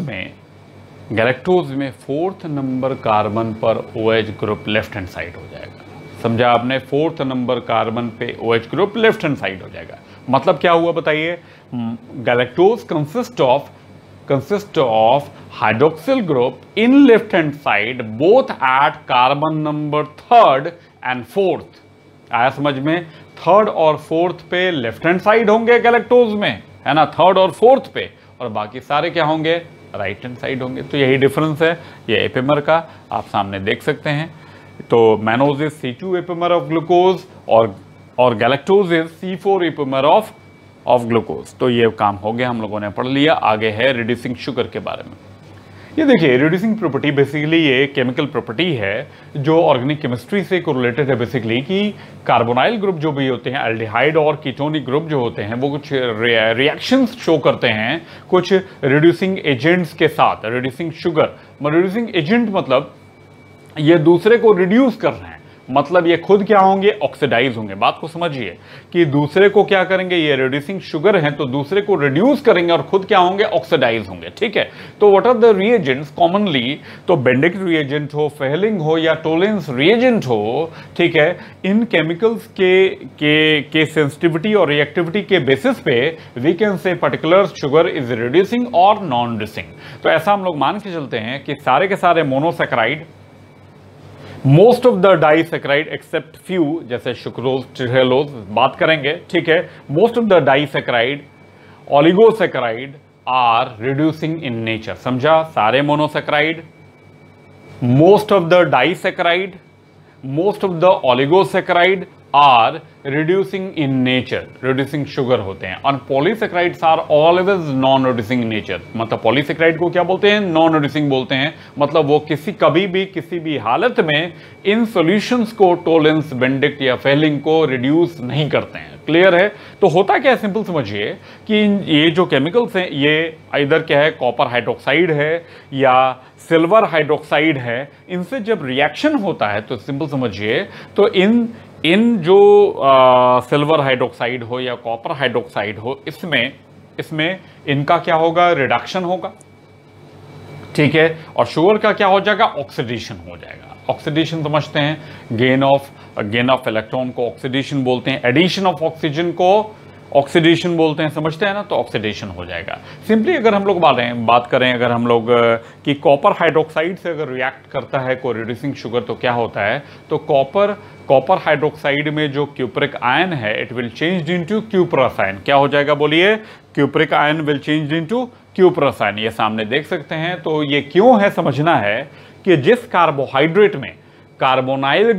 में फोर्थ नंबर कार्बन पर OH group left hand side हो जाएगा। समझा आपने? फोर्थ नंबर कार्बन पे OH group left hand side हो जाएगा। मतलब क्या हुआ बताइए? Galactose consist of hydroxyl group in left hand side both at carbon number third and fourth. आया समझ में? थर्ड और फोर्थ पे लेफ्ट हैंड साइड होंगे गैलेक्टोज में, है ना, थर्ड और फोर्थ पे, और बाकी सारे क्या होंगे? राइट हैंड साइड होंगे। तो यही डिफरेंस है ये एपिमर का, आप सामने देख सकते हैं। तो mannose is C2 epimer of glucose और galactose is C4 epimer of glucose. तो ये काम हो गया, हम लोगों ने पढ़ लिया। आगे है रिड्यूसिंग शुगर के बारे में। ये देखिए, रिड्यूसिंग प्रॉपर्टी बेसिकली ये केमिकल प्रॉपर्टी है जो ऑर्गेनिक केमिस्ट्री से कोरिलेटेड है बेसिकली, कि कार्बोनाइल ग्रुप जो भी होते हैं, एल्डिहाइड और कीटोनिक ग्रुप जो होते हैं, वो कुछ रिएक्शंस शो करते हैं कुछ रिड्यूसिंग एजेंट्स के साथ। रिड्यूसिंग शुगर, रिड्यूसिंग एजेंट मतलब ये दूसरे को रिड्यूस कर रहे हैं, मतलब ये खुद क्या होंगे? ऑक्सीडाइज होंगे। बात को समझिए कि दूसरे को क्या करेंगे, ये रिड्यूसिंग शुगर है तो दूसरे को रिड्यूस करेंगे और खुद क्या होंगे? ऑक्सीडाइज होंगे। ठीक है, तो what are the reagents commonly? तो बेंडिक रिएजेंट हो, फेहलिंग हो या टोलेंस रिएजेंट हो, ठीक है, इन केमिकल्स के सेंसिटिविटी और रिएक्टिविटी के बेसिस पे we can say particular sugar is reducing और नॉन रिड्यूसिंग। तो ऐसा हम लोग मान के चलते हैं कि सारे के सारे monosaccharide, most of the disaccharide except few, जैसे सुक्रोज, ट्रिहेलोज बात करेंगे, ठीक है, most of the disaccharide, oligosaccharide are reducing in nature. समझा? सारे monosaccharide, most of the disaccharide, most of the oligosaccharide are reducing in nature, reducing sugar होते हैं। और polysaccharides are always non reducing in nature. मतलब polysaccharide को क्या बोलते हैं? नॉन रिड्यूसिंग बोलते हैं। मतलब वो कभी भी किसी भी हालत में इन सॉल्यूशंस को, टोलेंस, बेंडिक्ट या फेहलिंग को रिड्यूस नहीं करते हैं। क्लियर है? तो होता क्या है, सिंपल समझिए कि ये जो केमिकल्स हैं ये इधर क्या है? कॉपर हाइड्रोक्साइड है या सिल्वर हाइड्रोक्साइड है। इनसे जब रिएक्शन होता है तो सिंपल समझिए, तो इन जो सिल्वर हाइड्रोक्साइड हो या कॉपर हाइड्रोक्साइड हो, इसमें इनका क्या होगा? रिडक्शन होगा। ठीक है, और शुगर का क्या हो जाएगा? ऑक्सीडेशन हो जाएगा। ऑक्सीडेशन समझते हैं, गेन ऑफ इलेक्ट्रॉन को ऑक्सीडेशन बोलते हैं, एडिशन ऑफ ऑक्सीजन को ऑक्सीडेशन बोलते हैं। समझते हैं ना? तो ऑक्सीडेशन हो जाएगा। सिंपली अगर हम लोग बात करें अगर हम लोग कि कॉपर हाइड्रोक्साइड से अगर रिएक्ट करता है कोई रिड्यूसिंग शुगर, तो क्या होता है? तो कॉपर हाइड्रोक्साइड में जो क्यूप्रिक आयन है, it will change into cuprous ion. क्या हो जाएगा बोलिए? Cupric ion will change into cuprous ion. ये सामने देख सकते हैं। तो ये क्यों है समझना है कि जिस कार्बोहाइड्रेट में कार्बोनाइल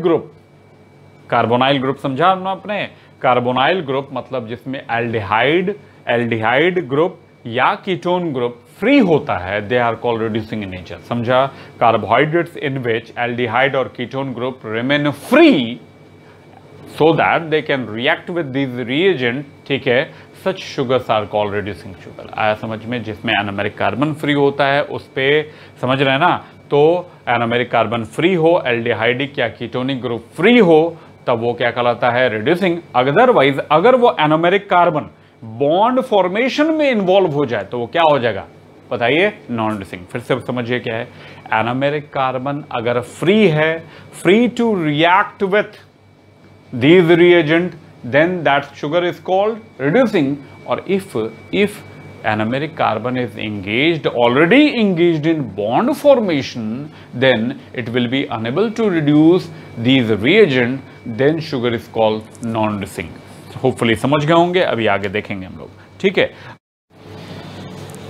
ग्रुप समझा ना आपने? कार्बोनाइल ग्रुप मतलब जिसमें एल्डिहाइड ग्रुप या कीटोन ग्रुप फ्री होता है, they are called reducing in nature. समझा? कार्बोहाइड्रेट्स इन विच एल्डिहाइड और ketone group remain free so that they can react with this reagent, ठीक है, such sugars are called reducing sugar. आया समझ में? जिसमें एनोमेरिक कार्बन फ्री होता है उस पे, समझ रहे हैं ना? तो एनोमेरिक कार्बन फ्री हो, एल्डिहाइडिक या कीटोनिक ग्रुप फ्री हो, तब वो क्या कहलाता है? रिड्यूसिंग। अदरवाइज अगर वो एनोमेरिक कार्बन बॉन्ड फॉर्मेशन में इन्वॉल्व हो जाए तो वो क्या हो जाएगा बताइए? Non reducing. फिर से समझिए क्या है? एनोमेरिक कार्बन अगर फ्री है, free to react with these reagent, then that sugar is called reducing. Or if anomeric carbon is already engaged in bond formation, then it will be unable to reduce these reagent, then sugar is called non-reducing. Hopefully समझ गए होंगे। अभी आगे देखेंगे हम लोग, ठीक है।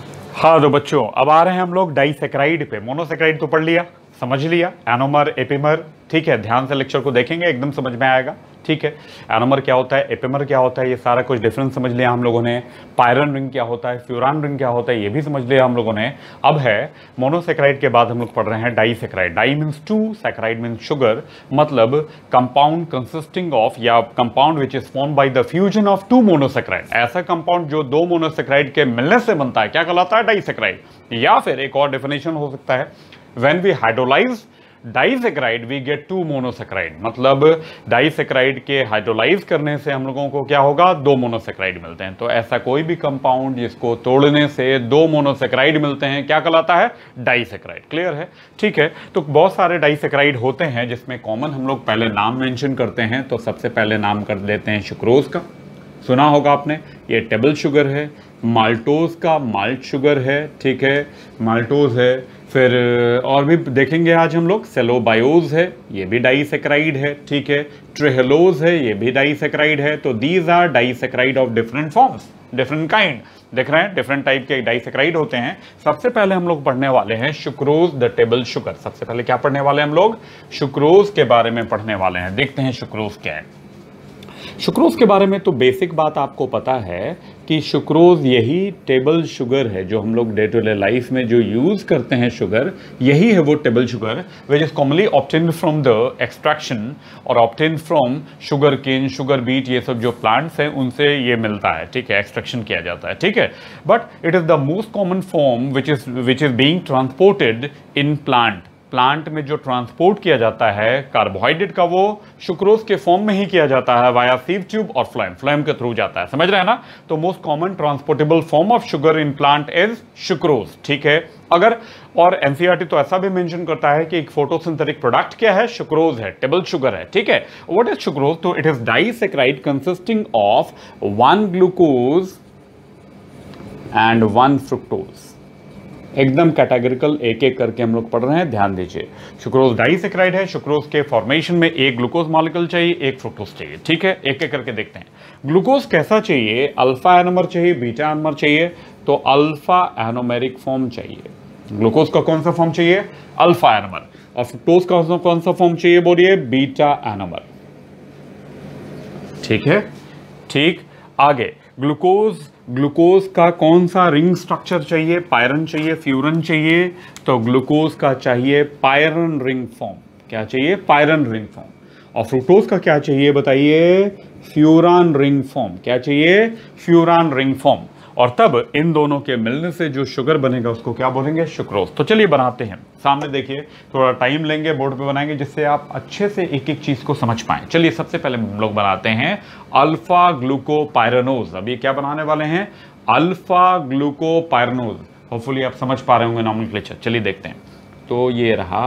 हाँ तो बच्चों अब आ रहे हैं हम लोग डाइसैकराइड पे। मोनोसैकराइड तो पढ़ लिया, समझ लिया, एनोमर एपिमर, ठीक है, ध्यान से लेक्चर को देखेंगे एकदम समझ में आएगा, ठीक है। एनोमर क्या होता है, एपिमर क्या होता है, ये सारा कुछ डिफरेंस समझ लिया हम लोगों ने। पायरन रिंग क्या होता है, फ्यूरान रिंग क्या होता है, ये भी समझ लिया हम लोगों ने। अब है मोनोसैकराइड के बाद हम लोग पढ़ रहे हैं disaccharide. Di means two, saccharide means sugar, मतलब कंपाउंड कंसिस्टिंग ऑफ या compound which is form by the fusion of two monosaccharide. ऐसा कंपाउंड जो दो मोनोसैकराइड के मिलने से बनता है क्या कहलाता है, डाइसैकराइड। या फिर एक और डेफिनेशन हो सकता है, when we hydrolyse disaccharide we get two monosaccharide, मतलब डाइसैकराइड के हाइड्रोलाइज करने से हम लोगों को क्या होगा, दो मोनोसैकराइड मिलते हैं। तो ऐसा कोई भी कंपाउंड जिसको तोड़ने से दो मोनोसैकराइड मिलते हैं क्या कहलाता है, डाइसैकराइड। क्लियर है, ठीक है। तो बहुत सारे डाइसैकराइड होते हैं जिसमें कॉमन हम लोग पहले नाम मेंशन करते हैं। तो सबसे पहले नाम कर देते हैं सुक्रोज का, सुना होगा आपने, ये टेबल शुगर है। माल्टोज का माल्ट शुगर है, ठीक है, माल्टोज है। फिर और भी देखेंगे आज हम लोग, सेलोबायोज है, ये भी डाइसैकराइड है, ठीक है। ट्रेहेलोज है, ये भी डाइसैकराइड है। तो these are disaccharide of different forms, different kind. देख रहे हैं, डिफरेंट टाइप के डाइसैकराइड होते हैं। सबसे पहले हम लोग पढ़ने वाले हैं सुक्रोज द टेबल शुगर। सबसे पहले क्या पढ़ने वाले हैं हम लोग, सुक्रोज के बारे में पढ़ने वाले हैं। देखते हैं सुक्रोज क्या है। सुक्रोज के बारे में तो बेसिक बात आपको पता है कि सुक्रोज यही टेबल शुगर है जो हम लोग डे टू डे लाइफ में जो यूज करते हैं शुगर, यही है वो table sugar which is commonly obtained from the extraction और obtained from sugar cane, sugar beet, ये सब जो प्लांट्स हैं उनसे ये मिलता है, ठीक है, एक्सट्रैक्शन किया जाता है, ठीक है। But it is the most common form which is being transported in plant में जो ट्रांसपोर्ट किया जाता है कार्बोहाइड्रेट का, वो सुक्रोज के फॉर्म में ही किया जाता है वाया सीव ट्यूब और फ्लोएम के थ्रू जाता है, समझ रहे हैं ना। तो most common transportable form of sugar in plant is sucrose, ठीक है। अगर और एनसीईआरटी तो ऐसा भी मेंशन करता है कि एक फोटोसिंथेटिक प्रोडक्ट क्या है, सुक्रोज है, टेबल शुगर है, ठीक है। व्हाट इज सुक्रोज, तो it is disaccharide consisting of 1 glucose and 1 fructose. एकदम कैटेगरिकल एक एक करके हम लोग पढ़ रहे हैं, ध्यान दीजिए। सुक्रोज डाइसैकराइड है, सुक्रोज के फॉर्मेशन में एक ग्लूकोज मॉलिक्यूल चाहिए, एक फ्रुक्टोज चाहिए, ठीक है। एक एक करके देखते हैं। ग्लूकोज कैसा चाहिए, अल्फा एनोमर चाहिए, बीटा एनोमर चाहिए, तो अल्फा एनोमेरिक फॉर्म चाहिए। ग्लूकोज का कौन सा फॉर्म चाहिए, अल्फा एनोमर। और फ्रुक्टोज का कौन सा फॉर्म चाहिए, बोलिए, बीटा एनोमर, ठीक है, ठीक। आगे ग्लूकोज का कौन सा रिंग स्ट्रक्चर चाहिए, पायरन चाहिए, फ्यूरन चाहिए, तो ग्लूकोज का चाहिए पायरन रिंग फॉर्म। क्या चाहिए, पायरन रिंग फॉर्म। और फ्रुक्टोज का क्या चाहिए बताइए, फ्यूरान रिंग फॉर्म। क्या चाहिए, फ्यूरान रिंग फॉर्म। और तब इन दोनों के मिलने से जो शुगर बनेगा उसको क्या बोलेंगे, सुक्रोज। तो चलिए बनाते हैं, सामने देखिए, थोड़ा टाइम लेंगे, बोर्ड पे बनाएंगे जिससे आप अच्छे से एक एक चीज को समझ पाएं। चलिए सबसे पहले हम लोग बनाते हैं अल्फा ग्लूकोपायरनोज। अब ये क्या बनाने वाले हैं, अल्फा ग्लूकोपायरनोज। होपफुली आप समझ पा रहे होंगे नॉमेनक्लेचर। चलिए देखते हैं। तो ये रहा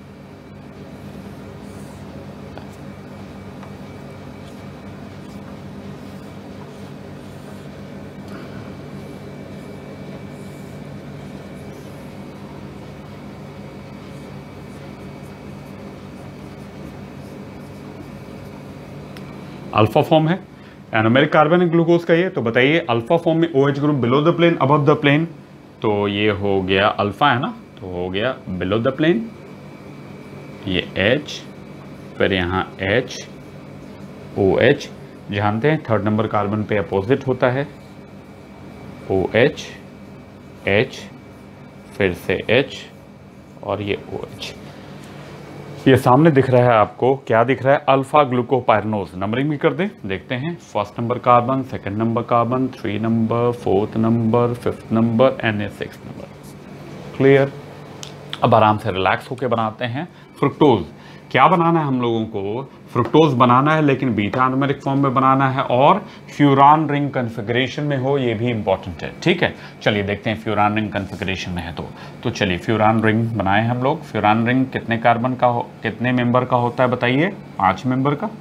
अल्फा फॉर्म है, एनोमेरिक कार्बन है ग्लूकोज का ये। तो बताइए अल्फा फॉर्म में OH group below the plane above the plane, तो ये हो गया अल्फा है ना, तो हो गया बिलो द प्लेन, ये H, फिर यहाँ H, OH, जानते हैं थर्ड नंबर कार्बन पे अपोजिट होता है, OH, H, फिर से H और ये OH। ये सामने दिख रहा है आपको, क्या दिख रहा है, अल्फा ग्लूकोपायरनोज। नंबरिंग भी कर दें, देखते हैं। First number carbon, second number carbon, 3 number, 4th number, 5th number and 6th number. Clear. अब आराम से रिलैक्स होकर बनाते हैं। फ्रुक्टोज क्या बनाना है हम लोगों को, फ्रुक्टोज बनाना है, लेकिन बीटा एनोमेरिक फॉर्म में बनाना है और फ्यूरान रिंग कन्फिगरेशन में हो, ये भी इंपॉर्टेंट है, ठीक है। चलिए देखते हैं फ्यूरान रिंग कन्फिगरेशन में है तो चलिए फ्यूरान रिंग बनाए हम लोग। फ्यूरान रिंग कितने कार्बन का हो, कितने मेंबर का होता है बताइए, 5 मेंबर का,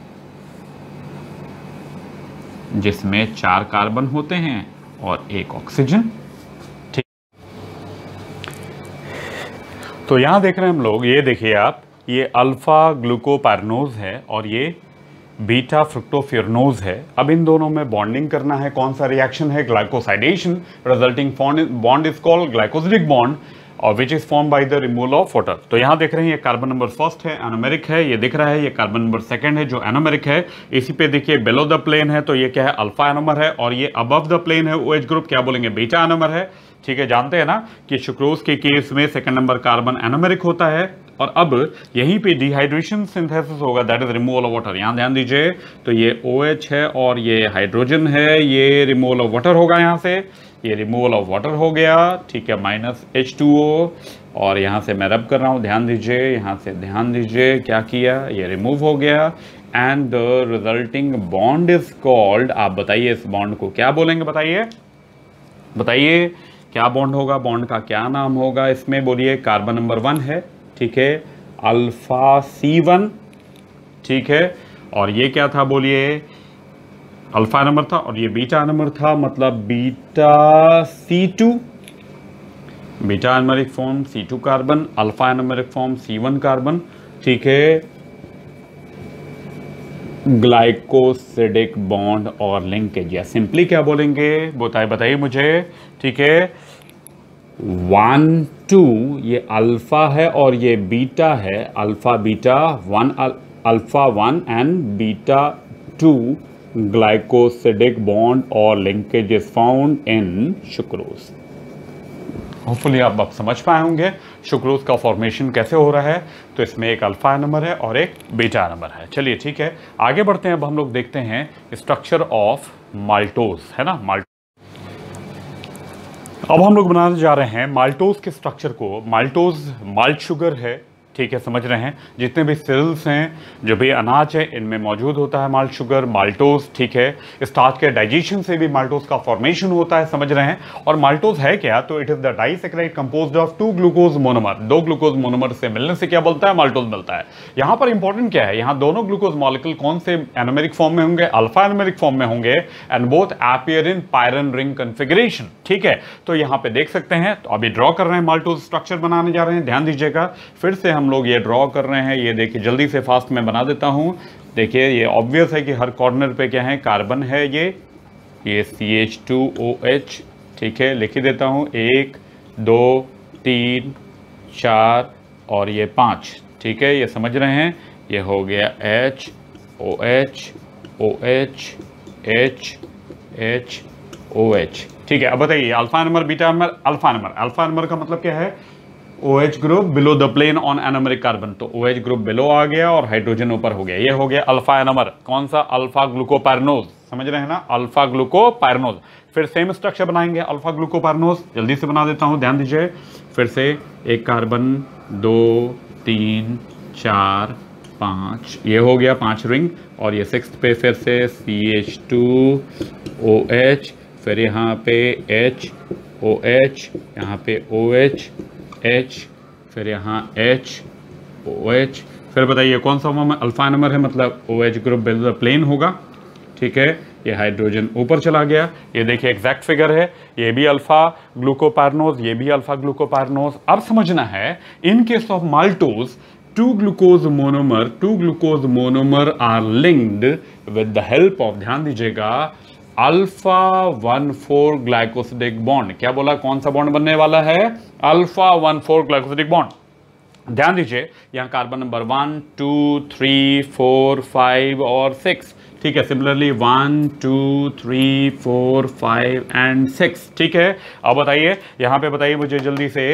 जिसमें 4 कार्बन होते हैं और 1 ऑक्सीजन, ठीक। तो यहां देख रहे हैं हम लोग, ये देखिए आप, ये अल्फा ग्लूकोपायरनोज है और ये बीटा फ्रुक्टोफिरनोज है। अब इन दोनों में बॉन्डिंग करना है, कौन सा रिएक्शन है, glycosidation, resulting bond is called glycosidic bond और which is form by the removal of water. तो यहाँ देख रहे हैं ये कार्बन नंबर फर्स्ट है, एनोमेरिक है, ये दिख रहा है ये कार्बन नंबर सेकंड है जो एनोमेरिक है। इसी पे देखिए बिलो द प्लेन है तो ये क्या है, अल्फा एनोमर है, और ये अबव द प्लेन है OH ग्रुप, क्या बोलेंगे, बीटा एनोमर है। ठीक है, जानते हैं ना कि सुक्रोज के केस में सेकंड नंबर कार्बन एनोमेरिक होता है। और अब यहीं पे डिहाइड्रेशन सिंथेसिस होगा, that is removal of water. यहाँ ध्यान दीजिए, तो ये OH है और ये हाइड्रोजन है, ये रिमूवल ऑफ वाटर होगा, यहाँ से ये रिमूवल ऑफ वाटर हो गया। ठीक है, -H2O, और यहाँ से मैं रब कर रहा हूँ, ध्यान दीजिए, यहाँ से ध्यान दीजिए क्या किया, ये रिमूव हो गया and the resulting bond is called, आप बताइए इस बॉन्ड को क्या बोलेंगे, बताइए बताइए क्या बॉन्ड होगा, बॉन्ड का क्या नाम होगा इसमें, बोलिए। कार्बन नंबर 1 है, ठीक है, अल्फा C1, ठीक है, और ये क्या था, बोलिए, अल्फा नंबर था और ये बीटा नंबर था, मतलब beta C2, beta anomeric form C2 carbon, alpha anomeric form C1 carbon. ठीक है, ग्लाइकोसिडिक बॉन्ड और लिंकेज, या सिंपली क्या बोलेंगे, बताइए मुझे। ठीक है, 1 2 ये अल्फा है और ये बीटा है, alpha beta 1 alpha 1 and beta 2 glycosidic bond और linkage is found in sucrose. Hopefully आप अब समझ पाए होंगे सुक्रोज का फॉर्मेशन कैसे हो रहा है। तो इसमें एक अल्फा नंबर है और एक बीटा नंबर है। चलिए ठीक है, आगे बढ़ते हैं। अब हम लोग देखते हैं स्ट्रक्चर ऑफ माल्टोज, है ना, अब हम लोग बनाने जा रहे हैं माल्टोज के स्ट्रक्चर को। माल्टोज माल्ट शुगर है, ठीक है, समझ रहे हैं, जितने भी सेल्स हैं, जो भी अनाज है, इनमें मौजूद होता है माल्ट शुगर, माल्टोज। ठीक है, स्टार्च के डाइजेशन से भी माल्टोज का फॉर्मेशन होता है, समझ रहे हैं। और माल्टोज है क्या, तो it is the disaccharide composed of 2 glucose monomer, 2 glucose monomer से मिलने से क्या बोलता है, माल्टोज मिलता है। यहां पर इंपॉर्टेंट क्या है, यहां दोनों ग्लूकोज मॉलिक्यूल कौन से एनोमेरिक फॉर्म में होंगे, अल्फा एनोमेरिक फॉर्म में होंगे, and both appear in pyran ring configuration. ठीक है, तो यहां पे देख सकते हैं, तो अभी ड्रॉ कर रहे हैं, माल्टोज स्ट्रक्चर बनाने जा रहे हैं, ध्यान दीजिएगा। फिर से हम लोग ये ड्रॉ कर रहे हैं, ये देखिए, जल्दी से फास्ट में बना देता हूं। देखिए, ये ऑब्वियस है कि हर कॉर्नर पे क्या है, कार्बन है, ये CH2OH। ठीक है, लिख ही देता हूं, 1 2 3 4 और ये 5। ठीक है, ये समझ रहे हैं, ये हो गया H OH OH H H OH। ठीक है, अब बताइए alpha number, beta number, alpha number. Alpha number का मतलब क्या है, OH group below the plane on anomeric carbon, तो OH ग्रुप बिलो आ गया और हाइड्रोजन ऊपर हो गया, ये हो गया अल्फा एनोमर। कौन सा, अल्फा ग्लूकोपायरनोज, समझ रहे हैं ना, अल्फा ग्लूकोपायरनोज। फिर सेम स्ट्रक्चर बनाएंगे अल्फा ग्लूकोपायरनोज, जल्दी से बना देता हूं, ध्यान दीजिए। फिर से एक कार्बन, 2 3 4 5, ये हो गया 5 रिंग, और ये 6th पे फिर से CH2OH, फिर यहाँ पे H OH, यहाँ पे OH H, फिर यहाँ H OH। फिर बताइए कौन सा फॉर्म है, अल्फा नंबर है, मतलब OH group below the plane होगा। ठीक है, ये हाइड्रोजन ऊपर चला गया, ये देखिए एग्जैक्ट फिगर है, ये भी अल्फा ग्लूकोपायरनोज, ये भी अल्फा ग्लूकोपायरनोज। अब समझना है, in case of maltose 2 glucose monomer are linked with the help of, ध्यान दीजिएगा, अल्फा 1,4 ग्लाइकोसिडिक बॉन्ड। क्या बोला, कौन सा बॉन्ड बनने वाला है, अल्फा 1,4 ग्लाइकोसिडिक बॉन्ड। ध्यान दीजिए, यहां कार्बन नंबर 1 2 3 4 5 और 6। ठीक है, सिमिलरली 1 2 3 4 5 एंड 6। ठीक है, अब बताइए, यहां पे बताइए मुझे जल्दी से,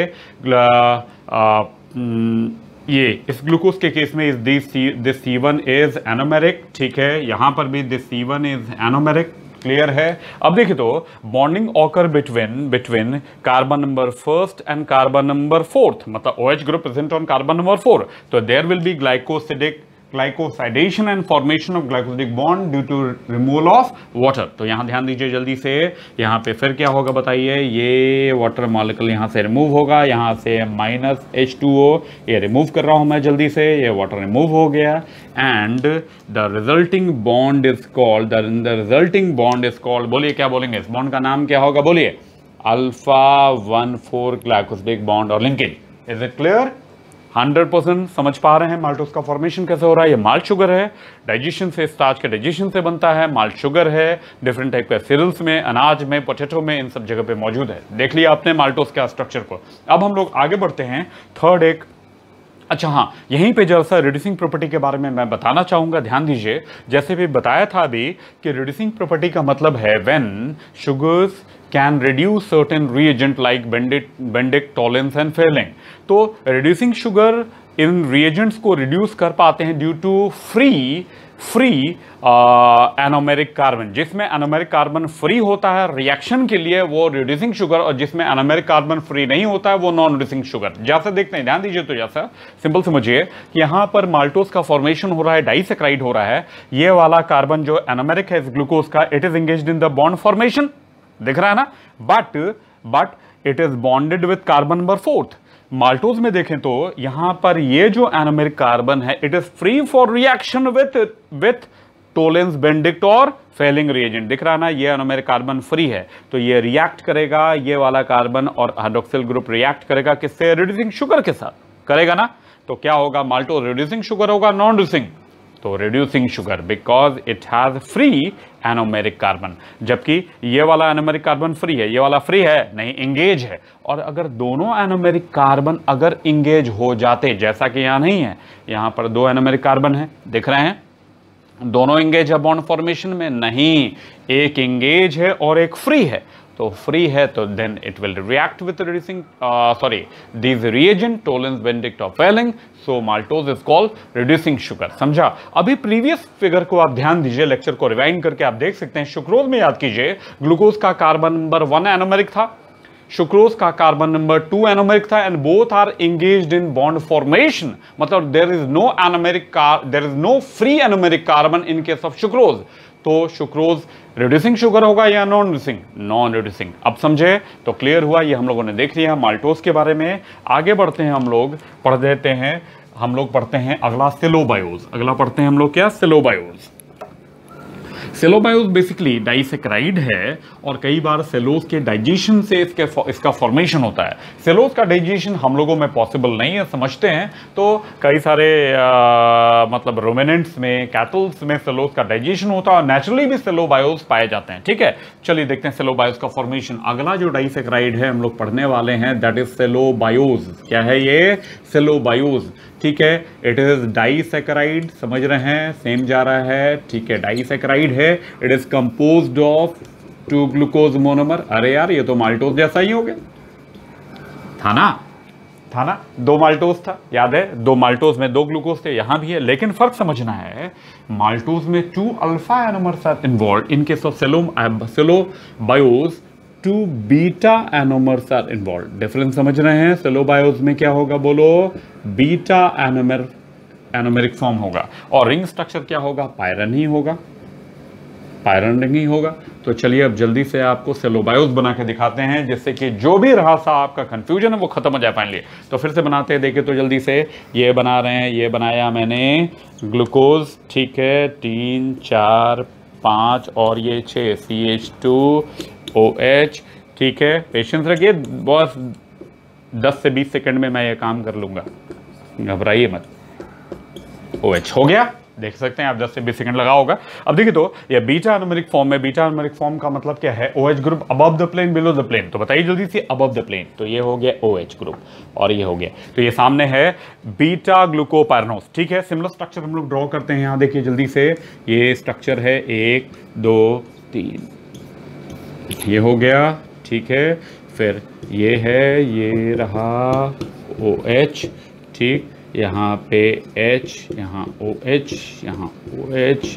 ये इस ग्लूकोज के केस में दिस C1 इज एनोमेरिक। ठीक है, यहां पर भी this C1 is anomeric, clear है। अब देखिए, तो bonding occur between carbon number 1st and carbon number 4th, मतलब OH group present on carbon number 4, तो there will be glycosidation and formation of glycosidic bond due to removal of water. तो यहां ध्यान दीजिए जल्दी से, यहां पे फिर क्या होगा बताइए, ये वाटर मॉलिक्यूल यहां से रिमूव होगा, यहां से -H2O, ये रिमूव कर रहा हूं मैं जल्दी से, ये वाटर रिमूव हो गया, and the resulting bond is called, बोलिए क्या बोलेंगे, इस बॉन्ड का नाम क्या होगा, बोलिए, अल्फा 1,4 ग्लाइकोसिडिक बॉन्ड और लिंकेज। Is it clear? 100% समझ पा रहे हैं माल्टोज का फॉर्मेशन कैसे हो रहा है। ये माल्ट शुगर है, डाइजेशन से, स्टार्च के डाइजेशन से बनता है, माल्ट शुगर है, डिफरेंट टाइप के सीरियल्स में, अनाज में, पोटैटो में, इन सब जगह पे मौजूद है। देख लिया आपने माल्टोज का स्ट्रक्चर को। अब हम लोग आगे बढ़ते हैं थर्ड एक, अच्छा हाँ, यहीं पे जरा सा रिड्यूसिंग प्रॉपर्टी के बारे में मैं बताना चाहूँगा, ध्यान दीजिए। जैसे भी बताया था अभी कि रिड्यूसिंग प्रॉपर्टी का मतलब है when sugars can reduce certain reagent like Benedict, Tollens and Fehling. तो रिड्यूसिंग शुगर इन रिएजेंट्स को रिड्यूस कर पाते हैं due to free anomeric carbon. जिसमें एनोमेरिक कार्बन फ्री होता है रिएक्शन के लिए वो रिड्यूसिंग शुगर, और जिसमें एनोमेरिक कार्बन फ्री नहीं होता है वो नॉन रिड्यूसिंग शुगर। जैसा देखते हैं, ध्यान दीजिए, तो जैसा सिंपल समझिए कि यहां पर माल्टोज का फॉर्मेशन हो रहा है, डाइसैकराइड हो रहा है। ये वाला कार्बन जो एनोमेरिक है इस ग्लूकोज का, it is engaged in the bond formation, दिख रहा है ना, but it is bonded with carbon number 4। Maltose में देखें तो यहां पर ये जो एनोमेरिक कार्बन है it is free for reaction with Tollens, Benedict और फेलिंग रिएजेंट। दिख रहा है ना, ये एनोमेरिक कार्बन फ्री है, तो ये रिएक्ट करेगा, ये वाला कार्बन और हाइड्रोक्सिल ग्रुप रिएक्ट करेगा किससे, रिड्यूसिंग शुगर के साथ करेगा ना। तो क्या होगा, माल्टोज रिड्यूसिंग शुगर होगा, नॉन रिड्यूसिंग, तो reducing sugar because it has free anomeric carbon. जबकि ये वाला एनोमेरिक कार्बन फ्री है, ये वाला फ्री है नहीं, इंगेज है। और अगर दोनों एनोमेरिक कार्बन अगर इंगेज हो जाते, जैसा कि यहां नहीं है, यहां पर 2 एनोमेरिक कार्बन है, दिख रहे हैं, दोनों इंगेज है बॉन्ड फॉर्मेशन में, नहीं, एक इंगेज है और एक फ्री है। तो फ्री है तो then it will react with reducing this reagent, Tollens, Benedict और Fehling, so maltose is called reducing sugar. समझा। अभी प्रीवियस फिगर को आप ध्यान दीजिए, लेक्चर को रिवाइंड करके आप देख सकते हैं। सुक्रोज में याद कीजिए, ग्लूकोज का कार्बन नंबर 1 एनोमेरिक था, सुक्रोज का कार्बन नंबर 2 एनोमेरिक था, and both are engaged in bond formation. मतलब there is no free anomeric carbon in case of sucrose. तो सुक्रोज रिड्यूसिंग शुगर होगा या नॉन रिड्यूसिंग, नॉन रिड्यूसिंग। अब समझे तो क्लियर हुआ, ये हम लोगों ने देख लिया माल्टोज के बारे में। आगे बढ़ते हैं, हम लोग पढ़ते हैं अगला सिलोबायोज। अगला पढ़ते हैं हम लोग क्या, सिलोबायोज। सेलोबायोज बेसिकली डाइसैकराइड है और कई बार सेलोज के डाइजेशन से इसका फॉर्मेशन होता है। सेलोज का डाइजेशन हम लोगों में पॉसिबल नहीं है, समझते हैं, तो कई सारे मतलब रोमिनेंट्स में, कैटल्स में सेलोज का डाइजेशन होता है और नेचुरली भी सेलोबायोज पाए जाते हैं। ठीक है, चलिए देखते हैं सेलोबायोज का फॉर्मेशन। अगला जो डाइसैकराइड है हम लोग पढ़ने वाले हैं, दैट इज सेलोबायोज। क्या है ये, सेलोबायोज। ठीक है, इट इज डाइसैकराइड, समझ रहे हैं, सेम जा रहा है। ठीक है, डाइसैकराइड है, it is composed of 2 glucose monomer. अरे यार, ये तो माल्टोज जैसा ही हो गया, था ना 2 माल्टोज था, याद है, 2 माल्टोज में 2 ग्लूकोज थे, यहां भी है। लेकिन फर्क समझना है, माल्टोज में 2 अल्फा एनोमर्स आर इन्वॉल्व, इन case of cellobiose 2 beta anomers are involve. Difference समझ रहे हैं, सेलोबायोज में क्या होगा, बोलो, बीटा एनोमेरिक फॉर्म होगा, और रिंग स्ट्रक्चर क्या होगा, पायरन ही होगा, पायरन रिंग ही होगा। तो चलिए अब जल्दी से आपको सेलोबायोज बना के दिखाते हैं, जिससे कि जो भी रहा सा आपका कंफ्यूजन है वो खत्म हो जाए फाइनली। तो फिर से बनाते हैं, देखिए तो जल्दी से। ये बना रहे हैं, ये बनाया मैंने ग्लूकोज, ठीक है, 3 4 5 और ये 6 CH2OH। ठीक है, पेशेंस रखिए, बस 10 से 20 सेकंड में मैं ये काम कर लूंगा, घबराइए मत। OH हो गया, देख सकते हैं आप, 10 से 20 सेकंड लगा होगा। अब देखिए तो ये बीटा एनोमेरिक फॉर्म में, बीटा एनोमेरिक फॉर्म का मतलब क्या है, OH group above the plane, below the plane. तो बताइए जल्दी से, अबव द प्लेन, तो ये हो गया OH ग्रुप और ये हो गया, तो ये सामने है बीटा ग्लूकोपायरनोज। ठीक है, सिमिलर स्ट्रक्चर हम लोग ड्रॉ करते हैं, यहाँ देखिए जल्दी से, ये स्ट्रक्चर है 1 2 3, ये हो गया। ठीक है, फिर ये है, ये रहा OH, ठीक, यहाँ पे H, यहाँ OH, यहाँ OH,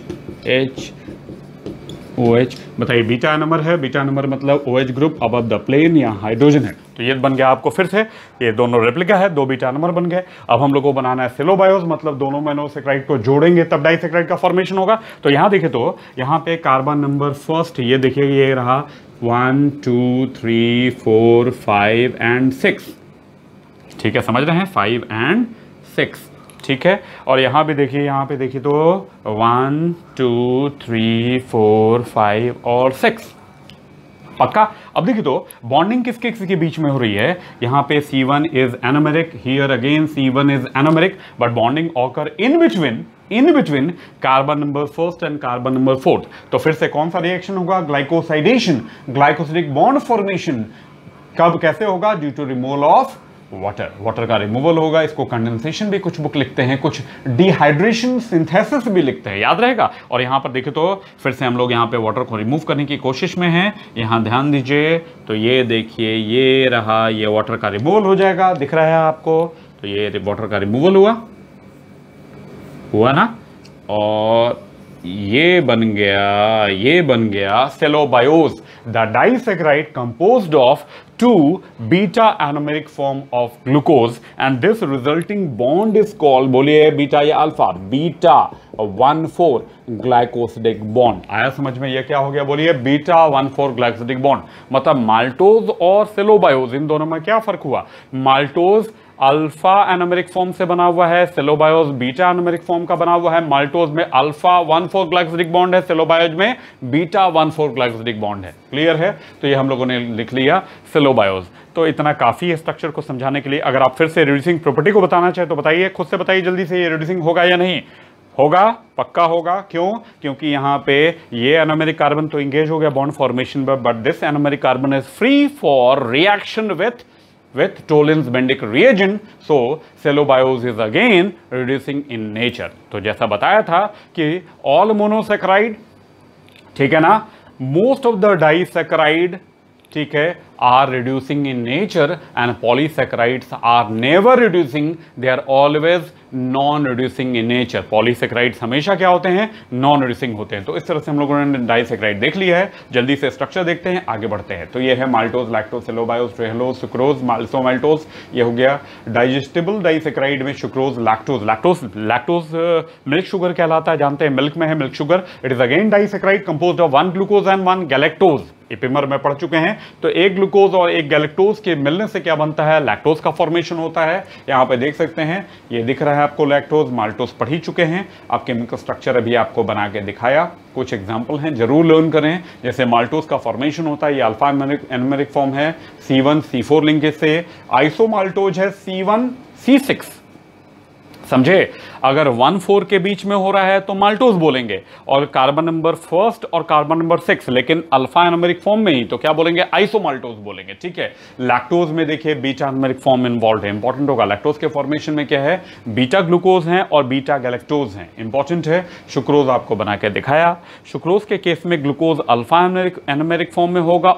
OH। बताइए बीटा नंबर है, बीटा नंबर मतलब OH group above the plane, यहाँ हाइड्रोजन है, तो ये बन गया आपको फिर से, ये दोनों रेप्लिका है, 2 बीटा नंबर बन गए। अब हम लोग को बनाना है सेलोबायोज, मतलब दोनों मोनोसैकराइड को जोड़ेंगे तब डाइसैकराइड का फॉर्मेशन होगा। तो यहाँ देखे तो यहाँ पे कार्बन नंबर फर्स्ट, ये देखिए, ये रहा 1 2 3 4 5 एंड 6। ठीक है, समझ रहे हैं, 5 एंड 6। ठीक है, और यहाँ भी देखिए, यहाँ पे देखिए तो 1 2 3 4 5 और 6। पक्का। अब देखिए तो बॉन्डिंग किसके किसके बीच में हो रही है, यहां पे C1 is anomeric, here again C1 is anomeric, but bonding occur in between carbon number first and carbon number fourth. तो फिर से कौन सा रिएक्शन होगा, ग्लाइकोसाइडेशन, ग्लाइकोसिडिक बॉन्ड फॉर्मेशन। कब कैसे होगा, due to removal of water का रिमूवल होगा। इसको कंडेंसेशन भी कुछ बुक लिखते हैं, कुछ डिहाइड्रेशन सिंथेसिस भी लिखते हैं, याद रहेगा। और यहां पर देखें तो फिर से हम लोग यहां पे वाटर को रिमूव करने की कोशिश में हैं, यहां ध्यान दीजिए। तो ये देखिए, ये रहा, ये वाटर का रिमूवल हो जाएगा, दिख रहा है आपको। तो ये वाटर का रिमूवल हुआ ना, और ये बन गया cellobiose, the disaccharide composed of 2 beta anomeric form of glucose and this resulting bond is called, बोलिए बीटा या अल्फा, बीटा 1,4 ग्लाइकोसिडिक बॉन्ड। आया समझ में, ये क्या हो गया, बोलिए बीटा 1,4 ग्लाइकोसिडिक बॉन्ड। मतलब माल्टोज और सेलोबायोज, इन दोनों में क्या फर्क हुआ, माल्टोज अल्फा एनोमेरिक फॉर्म से बना हुआ है, सेलोबायोज बीटा एनोमेरिक फॉर्म का बना हुआ है। माल्टोज में अल्फा 1,4 ग्लाइकोसिडिक बॉन्ड है, सेलोबायोज में बीटा 1,4 ग्लाइकोसिडिक बॉन्ड है। क्लियर है, तो ये हम लोगों ने लिख लिया सेलोबायोज। तो इतना काफी है स्ट्रक्चर को समझाने के लिए। अगर आप फिर से रिड्यूसिंग प्रॉपर्टी को बताना चाहे तो बताइए, खुद से बताइए जल्दी से, ये रिड्यूसिंग होगा या नहीं होगा, पक्का होगा। क्यों, क्योंकि यहां पे ये एनोमेरिक कार्बन तो इंगेज हो गया बॉन्ड फॉर्मेशन में, but this anomeric carbon is free for reaction with Tollens Bendick reagent, so cellobiose is again reducing in nature। तो जैसा बताया था कि all monosaccharide, ठीक है ना, most of the disaccharide, ठीक है, are reducing in nature and polysaccharides are never reducing, they are always non reducing in nature. Polysaccharides हमेशा क्या होते हैं, नॉन रिड्यूसिंग होते हैं। तो इस तरह से हम लोगों ने डाइसेक्राइड देख लिया है। जल्दी से स्ट्रक्चर देखते हैं, आगे बढ़ते हैं। तो ये है maltose, lactose, cellobiose, trehalose, sucrose, maltomaltose, ये हो गया डाइजेस्टिबल डाइसेक्राइड में सुक्रोज, लैक्टोज मिल्क शुगर कहलाता है, जानते हैं, मिल्क में है milk sugar. It is again disaccharide composed of 1 glucose and 1 galactose. Epimer में पढ़ चुके हैं। तो एक ग्लूकोज और एक गैलेक्टोज के मिलने से क्या बनता है, लैक्टोज का फॉर्मेशन होता है। यहां पे देख सकते हैं, ये दिख रहा है आपको लैक्टोज, माल्टोज पढ़ ही चुके हैं। आप केमिकल स्ट्रक्चर अभी आपको बना के दिखाया, कुछ एग्जांपल हैं, जरूर लर्न करें। जैसे माल्टोज का फॉर्मेशन होता है, ये अल्फा एनोमेरिक फॉर्म है, C1 C4 लिंकेज से। आइसोमाल्टोज है C1 C6, समझे। अगर 1,4 के बीच में हो रहा है तो माल्टोज बोलेंगे, और कार्बन नंबर फर्स्ट और कार्बन नंबर 6 लेकिन अल्फा एनोमेरिक फॉर्म में ही, तो क्या बोलेंगे, आइसोमाल्टोज बोलेंगे, ठीक है। लैक्टोज में देखिए बीटा एनोमेरिक फॉर्म इन्वॉल्व है, इंपॉर्टेंट होगा। लैक्टोज के फॉर्मेशन में क्या है, बीटा ग्लूकोज हैं और बीटा गैलेक्टोज हैं, इंपॉर्टेंट है। सुक्रोज आपको बना के दिखाया। सुक्रोज के केस में ग्लूकोज अल्फा एनोमेरिक फॉर्म में होगा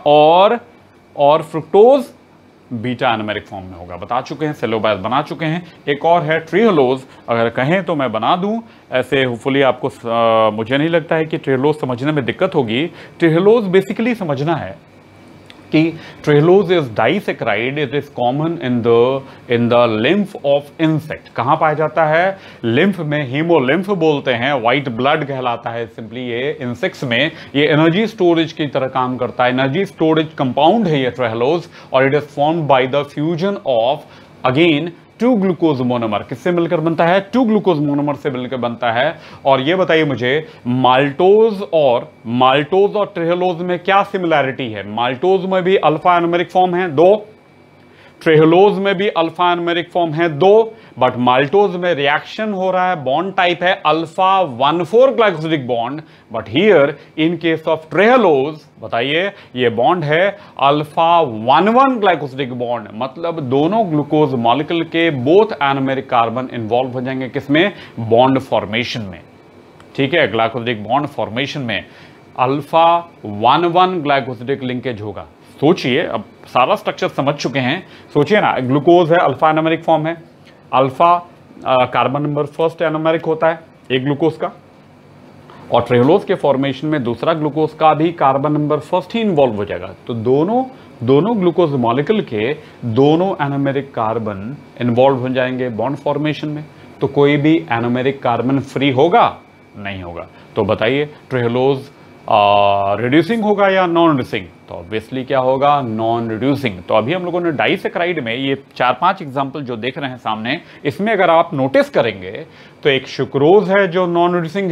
और फ्रुक्टोज बीटा एनोमेरिक फॉर्म में होगा, बता चुके हैं। सेलोबायोज बना चुके हैं। एक और है ट्रिहलोज, अगर कहें तो मैं बना दूं ऐसे, होपफुली आपको मुझे नहीं लगता है कि ट्रिहलोज समझने में दिक्कत होगी। ट्रिहलोज बेसिकली समझना है कि trehalose is disaccharide, it is common in the lymph of insect. कहां पाया जाता है, लिम्फ में, हीमोलिम्फ बोलते हैं, व्हाइट ब्लड कहलाता है सिंपली। ये इंसेक्ट्स में ये एनर्जी स्टोरेज की तरह काम करता है, एनर्जी स्टोरेज कंपाउंड है ये ट्रिहलोज, और it is formed by the fusion of again 2 glucose monomer. किससे मिलकर बनता है, 2 ग्लूकोज मोनोमर से मिलकर बनता है। और ये बताइए मुझे, माल्टोज और ट्रिहलोज में क्या सिमिलैरिटी है। माल्टोज में भी अल्फा एनोमेरिक फॉर्म है 2, ट्रिहलोज में भी अल्फा एनोमेरिक फॉर्म है 2, बट माल्टोज में रिएक्शन हो रहा है, बॉन्ड टाइप है alpha 1,4 glycosidic bond, but here in case of trehalose, बताइए, ये बॉन्ड है अल्फा 1,1 ग्लाइकोसिडिक बॉन्ड। मतलब दोनों ग्लूकोज मॉलिक्यूल के बोथ एनोमेरिक कार्बन इन्वॉल्व हो जाएंगे, किसमें, बॉन्ड फॉर्मेशन में, ठीक है, ग्लाइकोसिडिक बॉन्ड फॉर्मेशन में अल्फा 1,1 ग्लाइकोसिडिक लिंकेज होगा। सोचिए, अब सारा स्ट्रक्चर समझ चुके हैं, सोचिए ना, ग्लूकोज है, अल्फा एनोमेरिक फॉर्म है, alpha carbon number first anomeric होता है एक ग्लूकोज का, और ट्रिहलोज के फॉर्मेशन में दूसरा ग्लूकोज का भी कार्बन नंबर फर्स्ट ही इन्वॉल्व हो जाएगा। तो दोनों ग्लूकोज मॉलिक्यूल के दोनों एनोमेरिक कार्बन इन्वॉल्व हो जाएंगे बॉन्ड फॉर्मेशन में। तो कोई भी एनोमेरिक कार्बन फ्री होगा, नहीं होगा। तो बताइए, ट्रिहलोज रिड्यूसिंग होगा या नॉन रिड्यूसिंग, तो ऑब्वियसली क्या होगा, नॉन रिड्यूसिंग। तो अभी हम लोगों ने डाइसेक्राइड में ये 4-5 एग्जांपल जो देख रहे हैं सामने, इसमें अगर आप नोटिस करेंगे तो एक सुक्रोज है जो नॉन रिड्यूसिंग है,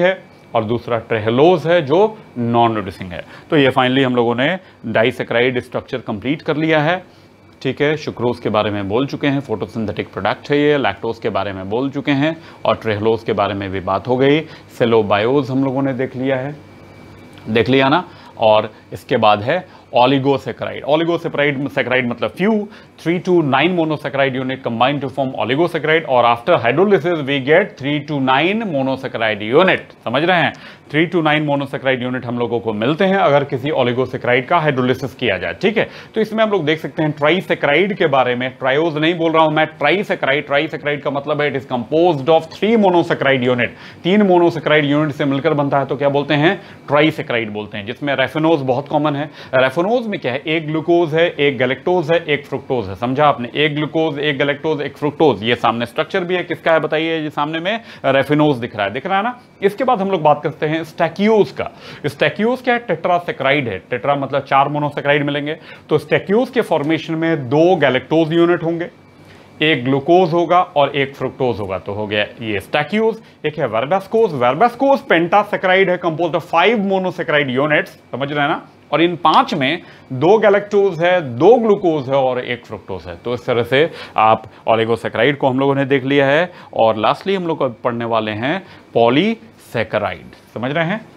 और दूसरा ट्रेहलोज है जो नॉन रिड्यूसिंग है। तो ये फाइनली हम लोगों ने डाइसैकराइड स्ट्रक्चर कंप्लीट कर लिया है। ठीक है, सुक्रोज के बारे में बोल चुके हैं, फोटोसिंथेटिक प्रोडक्ट है ये, लैक्टोज के बारे में बोल चुके हैं और ट्रेहलोज के बारे में भी बात हो गई। सेलोबायोज हम लोगों ने देख लिया ना। और इसके बाद है ओलिगोसैकराइड। ओलिगोसैकराइड मतलब few 3 to 9 monosaccharide unit combine to form oligosaccharide, और after hydrolysis we get 3 to 9 monosaccharide unit. समझ रहे हैं, 3 to 9 मोनोसैकराइड यूनिट हम लोगों को मिलते हैं अगर किसी ओलिगोसैकराइड का हाइड्रोलिसिस किया जाए। ठीक है, तो इसमें हम लोग देख सकते हैं ट्राइसैकराइड के बारे में, ट्रायोज नहीं बोल रहा हूं मैं, ट्राइसैकराइड। ट्राइसैकराइड का मतलब है it is composed of 3 monosaccharide unit. 3 monosaccharide unit से मिलकर बनता है, तो क्या बोलते हैं, ट्राइसैकराइड बोलते हैं। जिसमें रेफिनोज बहुत कॉमन है। रेफिनोज में क्या है, एक ग्लूकोज है, एक गैलेक्टोज है, एक फ्रुक्टोज है। समझा आपने, एक ग्लूकोज, एक गैलेक्टोज, एक फ्रुक्टोज। ये सामने स्ट्रक्चर भी है, किसका है बताइए, ये सामने में रेफिनोज दिख रहा है ना। इसके बाद हम लोग बात करते हैं स्टैकियोज का। स्टैकियोज क्या है, टेट्रासैकराइड है। टेट्रा मतलब 4 मोनोसैकराइड मिलेंगे। तो स्टैकियोज के फॉर्मेशन में 2 गैलेक्टोज यूनिट होंगे, एक ग्लूकोज होगा और एक फ्रुक्टोज होगा, तो हो गया ये स्टैकियोज। एक है वर्बास्कोज। वर्बास्कोज पेंटासैकराइड है, कंपोज्ड ऑफ 5 मोनोसैकराइड यूनिट्स। समझ रहे हैं ना। और इन 5 में 2 गैलेक्टोज है, 2 ग्लूकोज है और 1 फ्रुक्टोज है। तो इस तरह से आप ओलिगोसैकराइड को हम लोगों ने देख लिया है। और लास्टली हम लोग पढ़ने वाले हैं पॉलीसैकराइड। समझ रहे हैं,